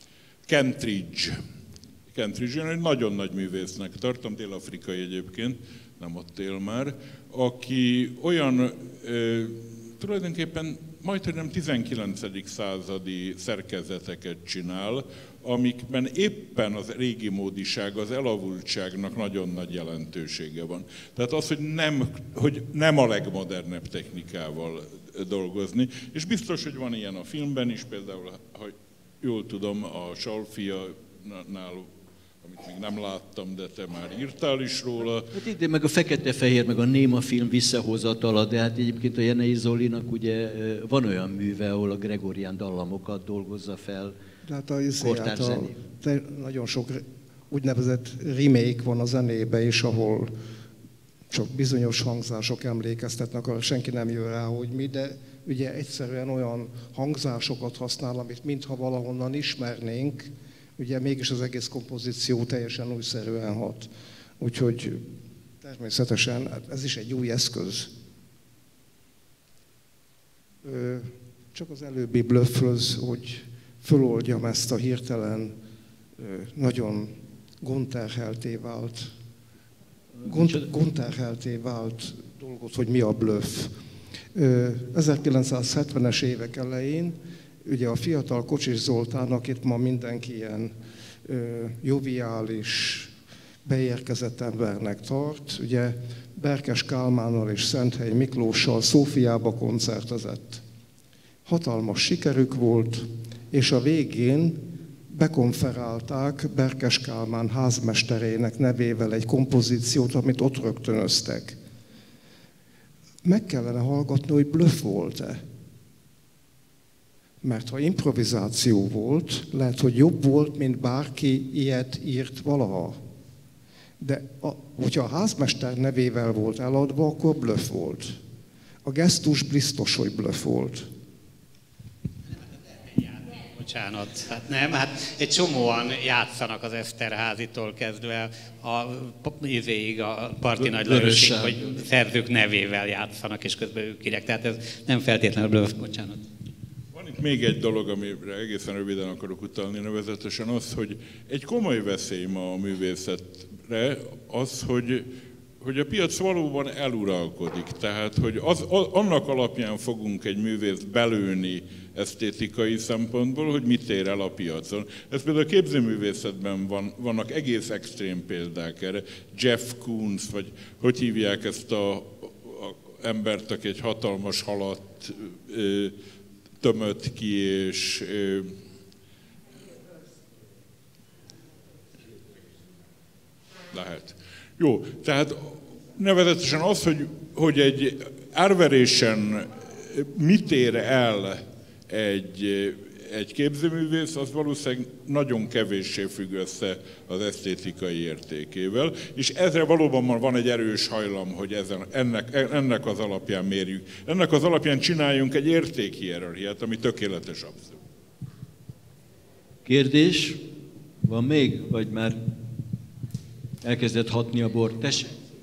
C: Kentridge. Kentridge, én egy nagyon nagy művésznek tartom, dél-afrikai egyébként, nem ott él már, aki olyan ö, tulajdonképpen majdnem nem tizenkilencedik századi szerkezeteket csinál, amikben éppen az régi módiság, az elavultságnak nagyon nagy jelentősége van. Tehát az, hogy nem, hogy nem a legmodernebb technikával dolgozni, és biztos, hogy van ilyen a filmben is, például, ha jól tudom, a Salfia-nál, amit még nem láttam, de te már írtál is róla.
A: Hát itt meg a Fekete-fehér, meg a Néma film visszahozatala, de hát egyébként a Jenei Zolinak ugye van olyan műve, ahol a gregorián dallamokat dolgozza fel.
D: Hát a, hát a, nagyon sok úgynevezett remake van a zenébe is, ahol csak bizonyos hangzások emlékeztetnek, arra senki nem jön rá, hogy mi, de ugye egyszerűen olyan hangzásokat használ, amit mintha valahonnan ismernénk, ugye mégis az egész kompozíció teljesen újszerűen hat. Úgyhogy természetesen ez is egy új eszköz. Csak az előbbi blöffhöz, hogy föloldjam ezt a hirtelen nagyon gondterhelté vált, gond, gondterhelté vált dolgot, hogy mi a blöff. ezerkilencszázhetvenes évek elején ugye a fiatal Kocsis Zoltán, akit ma mindenki ilyen joviális, beérkezett embernek tart, ugye Berkes Kálmánnal és Szenthely Miklóssal Szófiába koncertezett. Hatalmas sikerük volt, és a végén bekonferálták Berkes Kálmán házmesterének nevével egy kompozíciót, amit ott rögtönöztek. Meg kellene hallgatni, hogy blöff volt-e. Mert ha improvizáció volt, lehet, hogy jobb volt, mint bárki ilyet írt valaha. De a, hogyha a házmester nevével volt eladva, akkor blöff volt. A gesztus biztos, hogy blöff volt.
E: Bocsánat, hát nem, hát egy csomóan játszanak az Eszterházitól kezdve a izéig, a Parti Nagy Lajosig, hogy szerzők nevével játszanak, és közben ők írják. Tehát ez nem feltétlenül blöff, bocsánat.
C: Van itt még egy dolog, amire egészen röviden akarok utalni, nevezetesen az, hogy egy komoly veszély ma a művészetre az, hogy hogy a piac valóban eluralkodik, tehát hogy az, annak alapján fogunk egy művészt belőni esztétikai szempontból, hogy mit ér el a piacon. Ez például a képzőművészetben van, vannak egész extrém példák erre. Jeff Koons, vagy hogy hívják ezt a, a embert, aki egy hatalmas halat ö, tömött ki, és ö, lehet. Jó, tehát nevezetesen az, hogy, hogy egy árverésen mit ér el egy, egy képzőművész, az valószínűleg nagyon kevéssé függ össze az esztétikai értékével, és ezre valóban van egy erős hajlam, hogy ezen, ennek, ennek az alapján mérjük. Ennek az alapján csináljunk egy értékhierarchiát, ami tökéletes abszolút.
A: Kérdés? Van még? Vagy már elkezdett hatni a bor? Tessék!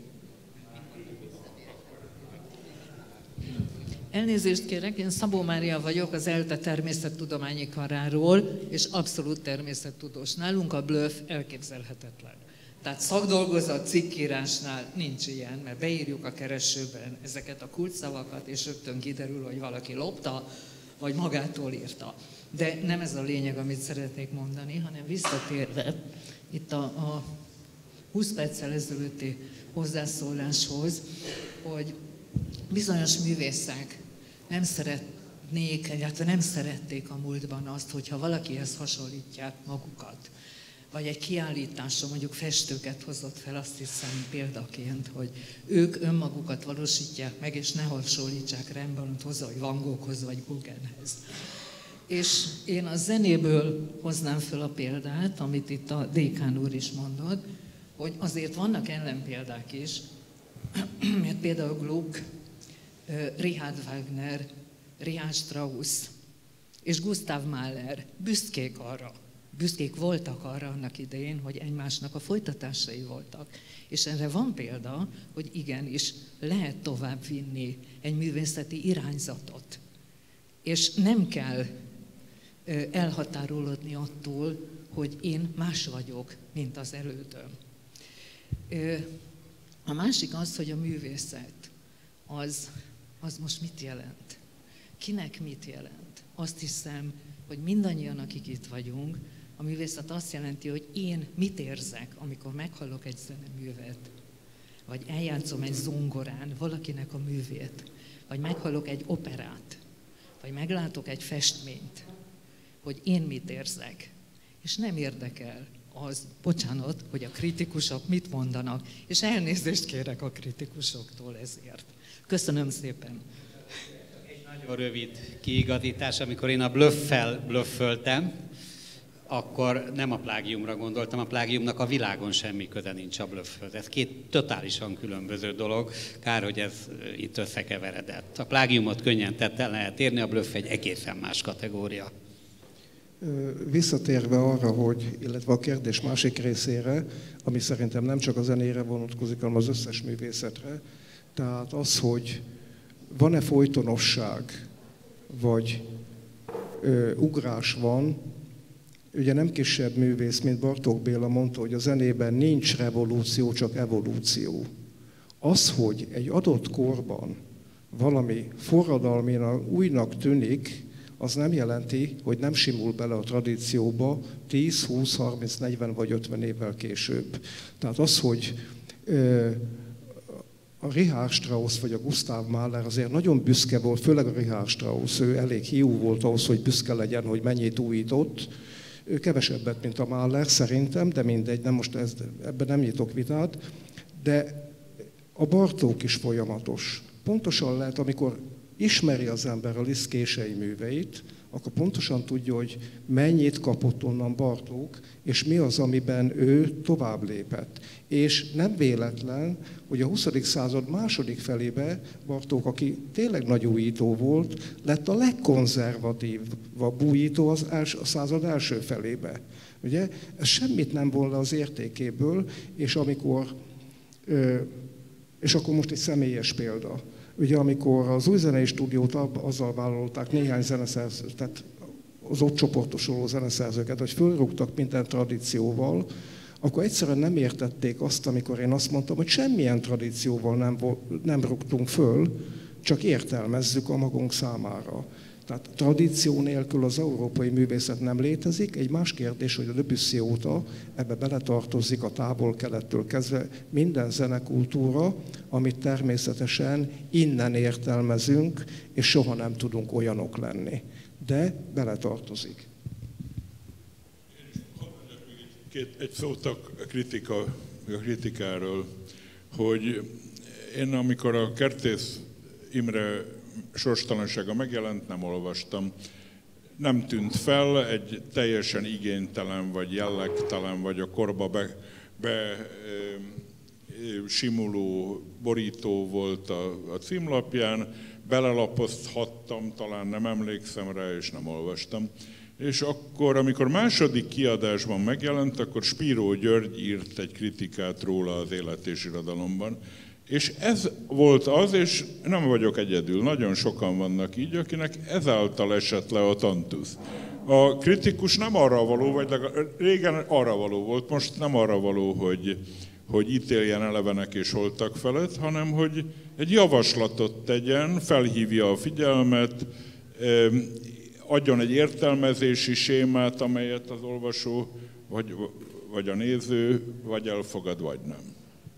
L: Elnézést kérek, én Szabó Mária vagyok, az ELTE természettudományi karáról, és abszolút természettudós. Nálunk a blöff elképzelhetetlen. Tehát szakdolgozat cikkírásnál nincs ilyen, mert beírjuk a keresőben ezeket a kulcsszavakat, és rögtön kiderül, hogy valaki lopta, vagy magától írta. De nem ez a lényeg, amit szeretnék mondani, hanem visszatérve itt a, a húsz perccel ezelőtti hozzászóláshoz, hogy bizonyos művészek nem szeretnék, illetve nem szerették a múltban azt, hogyha valakihez hasonlítják magukat. Vagy egy kiállításon mondjuk festőket hozott fel, azt hiszem példaként, hogy ők önmagukat valósítják meg, és ne hasonlítsák Rembrandthoz hozzá, vagy Van Goghhoz, vagy Gauguinhez. És én a zenéből hoznám fel a példát, amit itt a dékán úr is mondott, hogy azért vannak ellenpéldák is, mert például Gluck, Richard Wagner, Richard Strauss és Gustav Mahler büszkék arra, büszkék voltak arra annak idején, hogy egymásnak a folytatásai voltak. És erre van példa, hogy igenis lehet tovább vinni egy művészeti irányzatot. És nem kell elhatárolódni attól, hogy én más vagyok, mint az elődöm. A másik az, hogy a művészet, az, az most mit jelent? Kinek mit jelent? Azt hiszem, hogy mindannyian, akik itt vagyunk, a művészet azt jelenti, hogy én mit érzek, amikor meghallok egy zeneművet, vagy eljátszom egy zongorán valakinek a művét, vagy meghallok egy operát, vagy meglátok egy festményt, hogy én mit érzek. És nem érdekel az, bocsánat, hogy a kritikusok mit mondanak, és elnézést kérek a kritikusoktól ezért. Köszönöm szépen.
E: Egy nagyon rövid kiigazítás, amikor én a blöffel blöfföltem, akkor nem a plágiumra gondoltam, a plágiumnak a világon semmi köze nincs a blöffhöz. Ez két totálisan különböző dolog, kár, hogy ez itt összekeveredett. A plágiumot könnyen tetten lehet érni, a blöff egy egészen más kategória.
D: Visszatérve arra, hogy, illetve a kérdés másik részére, ami szerintem nem csak a zenére vonatkozik, hanem az összes művészetre, tehát az, hogy van-e folytonosság, vagy ö, ugrás van, ugye nem kisebb művész, mint Bartók Béla mondta, hogy a zenében nincs revolúció, csak evolúció. Az, hogy egy adott korban valami forradalminak újnak tűnik, az nem jelenti, hogy nem simul bele a tradícióba tíz, húsz, harminc, negyven vagy ötven évvel később. Tehát az, hogy ö, a Richard Strauss vagy a Gustav Mahler azért nagyon büszke volt, főleg a Richard Strauss, ő elég hiú volt ahhoz, hogy büszke legyen, hogy mennyit újított. Ő kevesebbet, mint a Mahler szerintem, de mindegy, nem most ez, ebben nem nyitok vitát. De a Bartók is folyamatos. Pontosan lehet, amikor ismeri az ember a Liszt kései műveit, akkor pontosan tudja, hogy mennyit kapott onnan Bartók, és mi az, amiben ő tovább lépett. És nem véletlen, hogy a huszadik század második felébe Bartók, aki tényleg nagy újító volt, lett a legkonzervatívabb újító az els, a század első felébe. Ugye? Ez semmit nem von le az értékéből, és amikor, és akkor most egy személyes példa. Ugye amikor az új zenei stúdiót azzal vállalták néhány zeneszerző, tehát az ott csoportosuló zeneszerzőket, hogy fölrúgtak minden tradícióval, akkor egyszerűen nem értették azt, amikor én azt mondtam, hogy semmilyen tradícióval nem, nem rúgtunk föl, csak értelmezzük a magunk számára. Tehát tradíció nélkül az európai művészet nem létezik. Egy más kérdés, hogy a Debussy óta ebbe beletartozik a távol-kelettől kezdve minden zenekultúra, amit természetesen innen értelmezünk, és soha nem tudunk olyanok lenni. De beletartozik.
C: Két, egy szót a, kritika, a kritikáról, hogy én amikor a Kertész Imre sorstalansága megjelent, nem olvastam. Nem tűnt fel, egy teljesen igénytelen, vagy jellegtelen, vagy a korba be, be e, simuló borító volt a, a címlapján. Belelapozhattam, talán nem emlékszem rá, és nem olvastam. És akkor, amikor második kiadásban megjelent, akkor Spíró György írt egy kritikát róla az Élet és Irodalomban. És ez volt az, és nem vagyok egyedül, nagyon sokan vannak így, akinek ezáltal esett le a tantusz. A kritikus nem arra való, vagy régen arra való volt, most nem arra való, hogy, hogy ítéljen elevenek és holtak felett, hanem hogy egy javaslatot tegyen, felhívja a figyelmet, adjon egy értelmezési sémát, amelyet az olvasó, vagy, vagy a néző, vagy elfogad, vagy nem.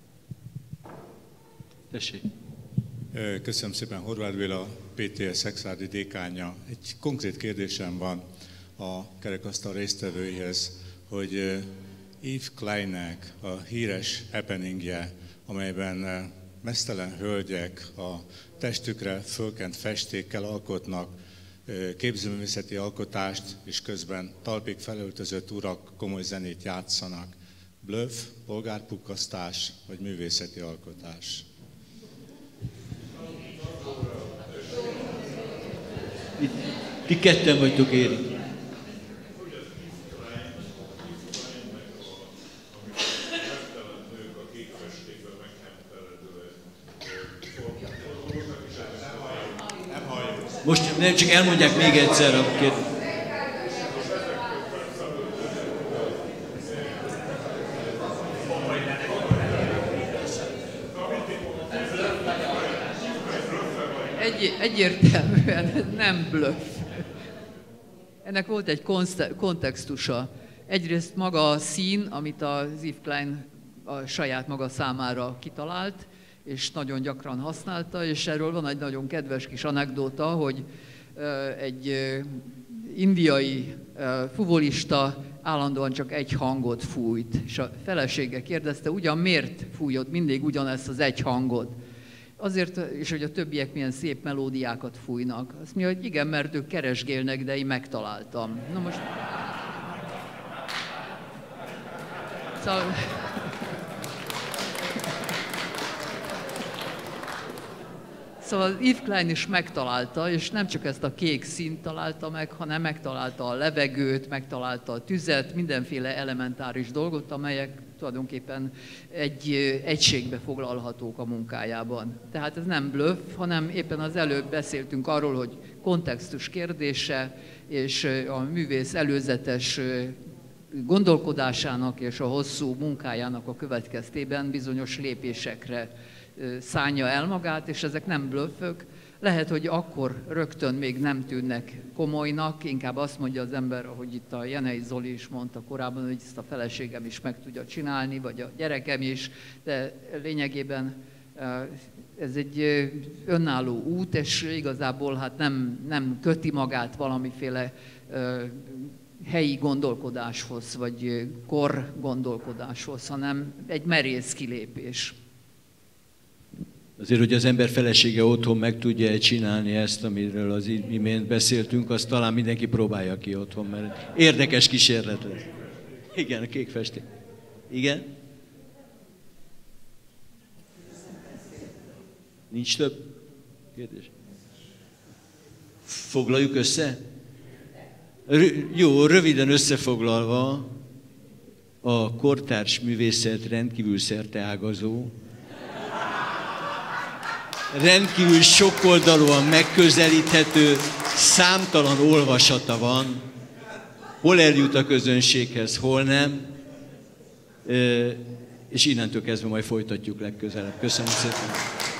A: Tessék.
M: Köszönöm szépen, Horváth Béla, pé té es Szekszárdi dékánja. Egy konkrét kérdésem van a kerekasztal résztvevőihez, hogy Yves Kleinnek a híres happeningje, amelyben meztelen hölgyek a testükre fölkent festékkel alkotnak képzőművészeti alkotást, és közben talpig felöltözött urak komoly zenét játszanak. Blöff, polgárpukkasztás vagy művészeti alkotás?
A: Ti ketten vagytok éri. Most nem, csak elmondják még egyszer a kérdést.
B: Egy, egyértelműen nem blöff. Ennek volt egy kontextusa. Egyrészt maga a szín, amit az Yves Klein a saját maga számára kitalált, és nagyon gyakran használta, és erről van egy nagyon kedves kis anekdóta, hogy egy indiai fuvolista állandóan csak egy hangot fújt, és a felesége kérdezte, ugyan miért fújod mindig ugyanezt az egy hangot? Azért, és hogy a többiek milyen szép melódiákat fújnak. Azt mondja, hogy igen, mert ők keresgélnek, de én megtaláltam. Na most... Szóval... Szóval Yves Klein is megtalálta, és nem csak ezt a kék színt találta meg, hanem megtalálta a levegőt, megtalálta a tüzet, mindenféle elementáris dolgot, amelyek tulajdonképpen egy egységbe foglalhatók a munkájában. Tehát ez nem blöff, hanem éppen az előbb beszéltünk arról, hogy kontextus kérdése, és a művész előzetes gondolkodásának és a hosszú munkájának a következtében bizonyos lépésekre szánja el magát, és ezek nem blöffök. Lehet, hogy akkor rögtön még nem tűnnek komolynak, inkább azt mondja az ember, ahogy itt a Jenei Zoli is mondta korábban, hogy ezt a feleségem is meg tudja csinálni, vagy a gyerekem is, de lényegében ez egy önálló út, és igazából hát nem, nem köti magát valamiféle helyi gondolkodáshoz, vagy kor gondolkodáshoz, hanem egy merész kilépés.
A: Azért, hogy az ember felesége otthon meg tudja csinálni ezt, amiről az imént beszéltünk, azt talán mindenki próbálja ki otthon, mert érdekes kísérlet lesz. Igen, a kék festék. Igen? Nincs több kérdés? Foglaljuk össze? R- jó, röviden összefoglalva, a kortárs művészet rendkívül szerteágazó, rendkívül sokoldalúan megközelíthető, számtalan olvasata van, hol eljut a közönséghez, hol nem, és innentől kezdve majd folytatjuk legközelebb. Köszönöm szépen!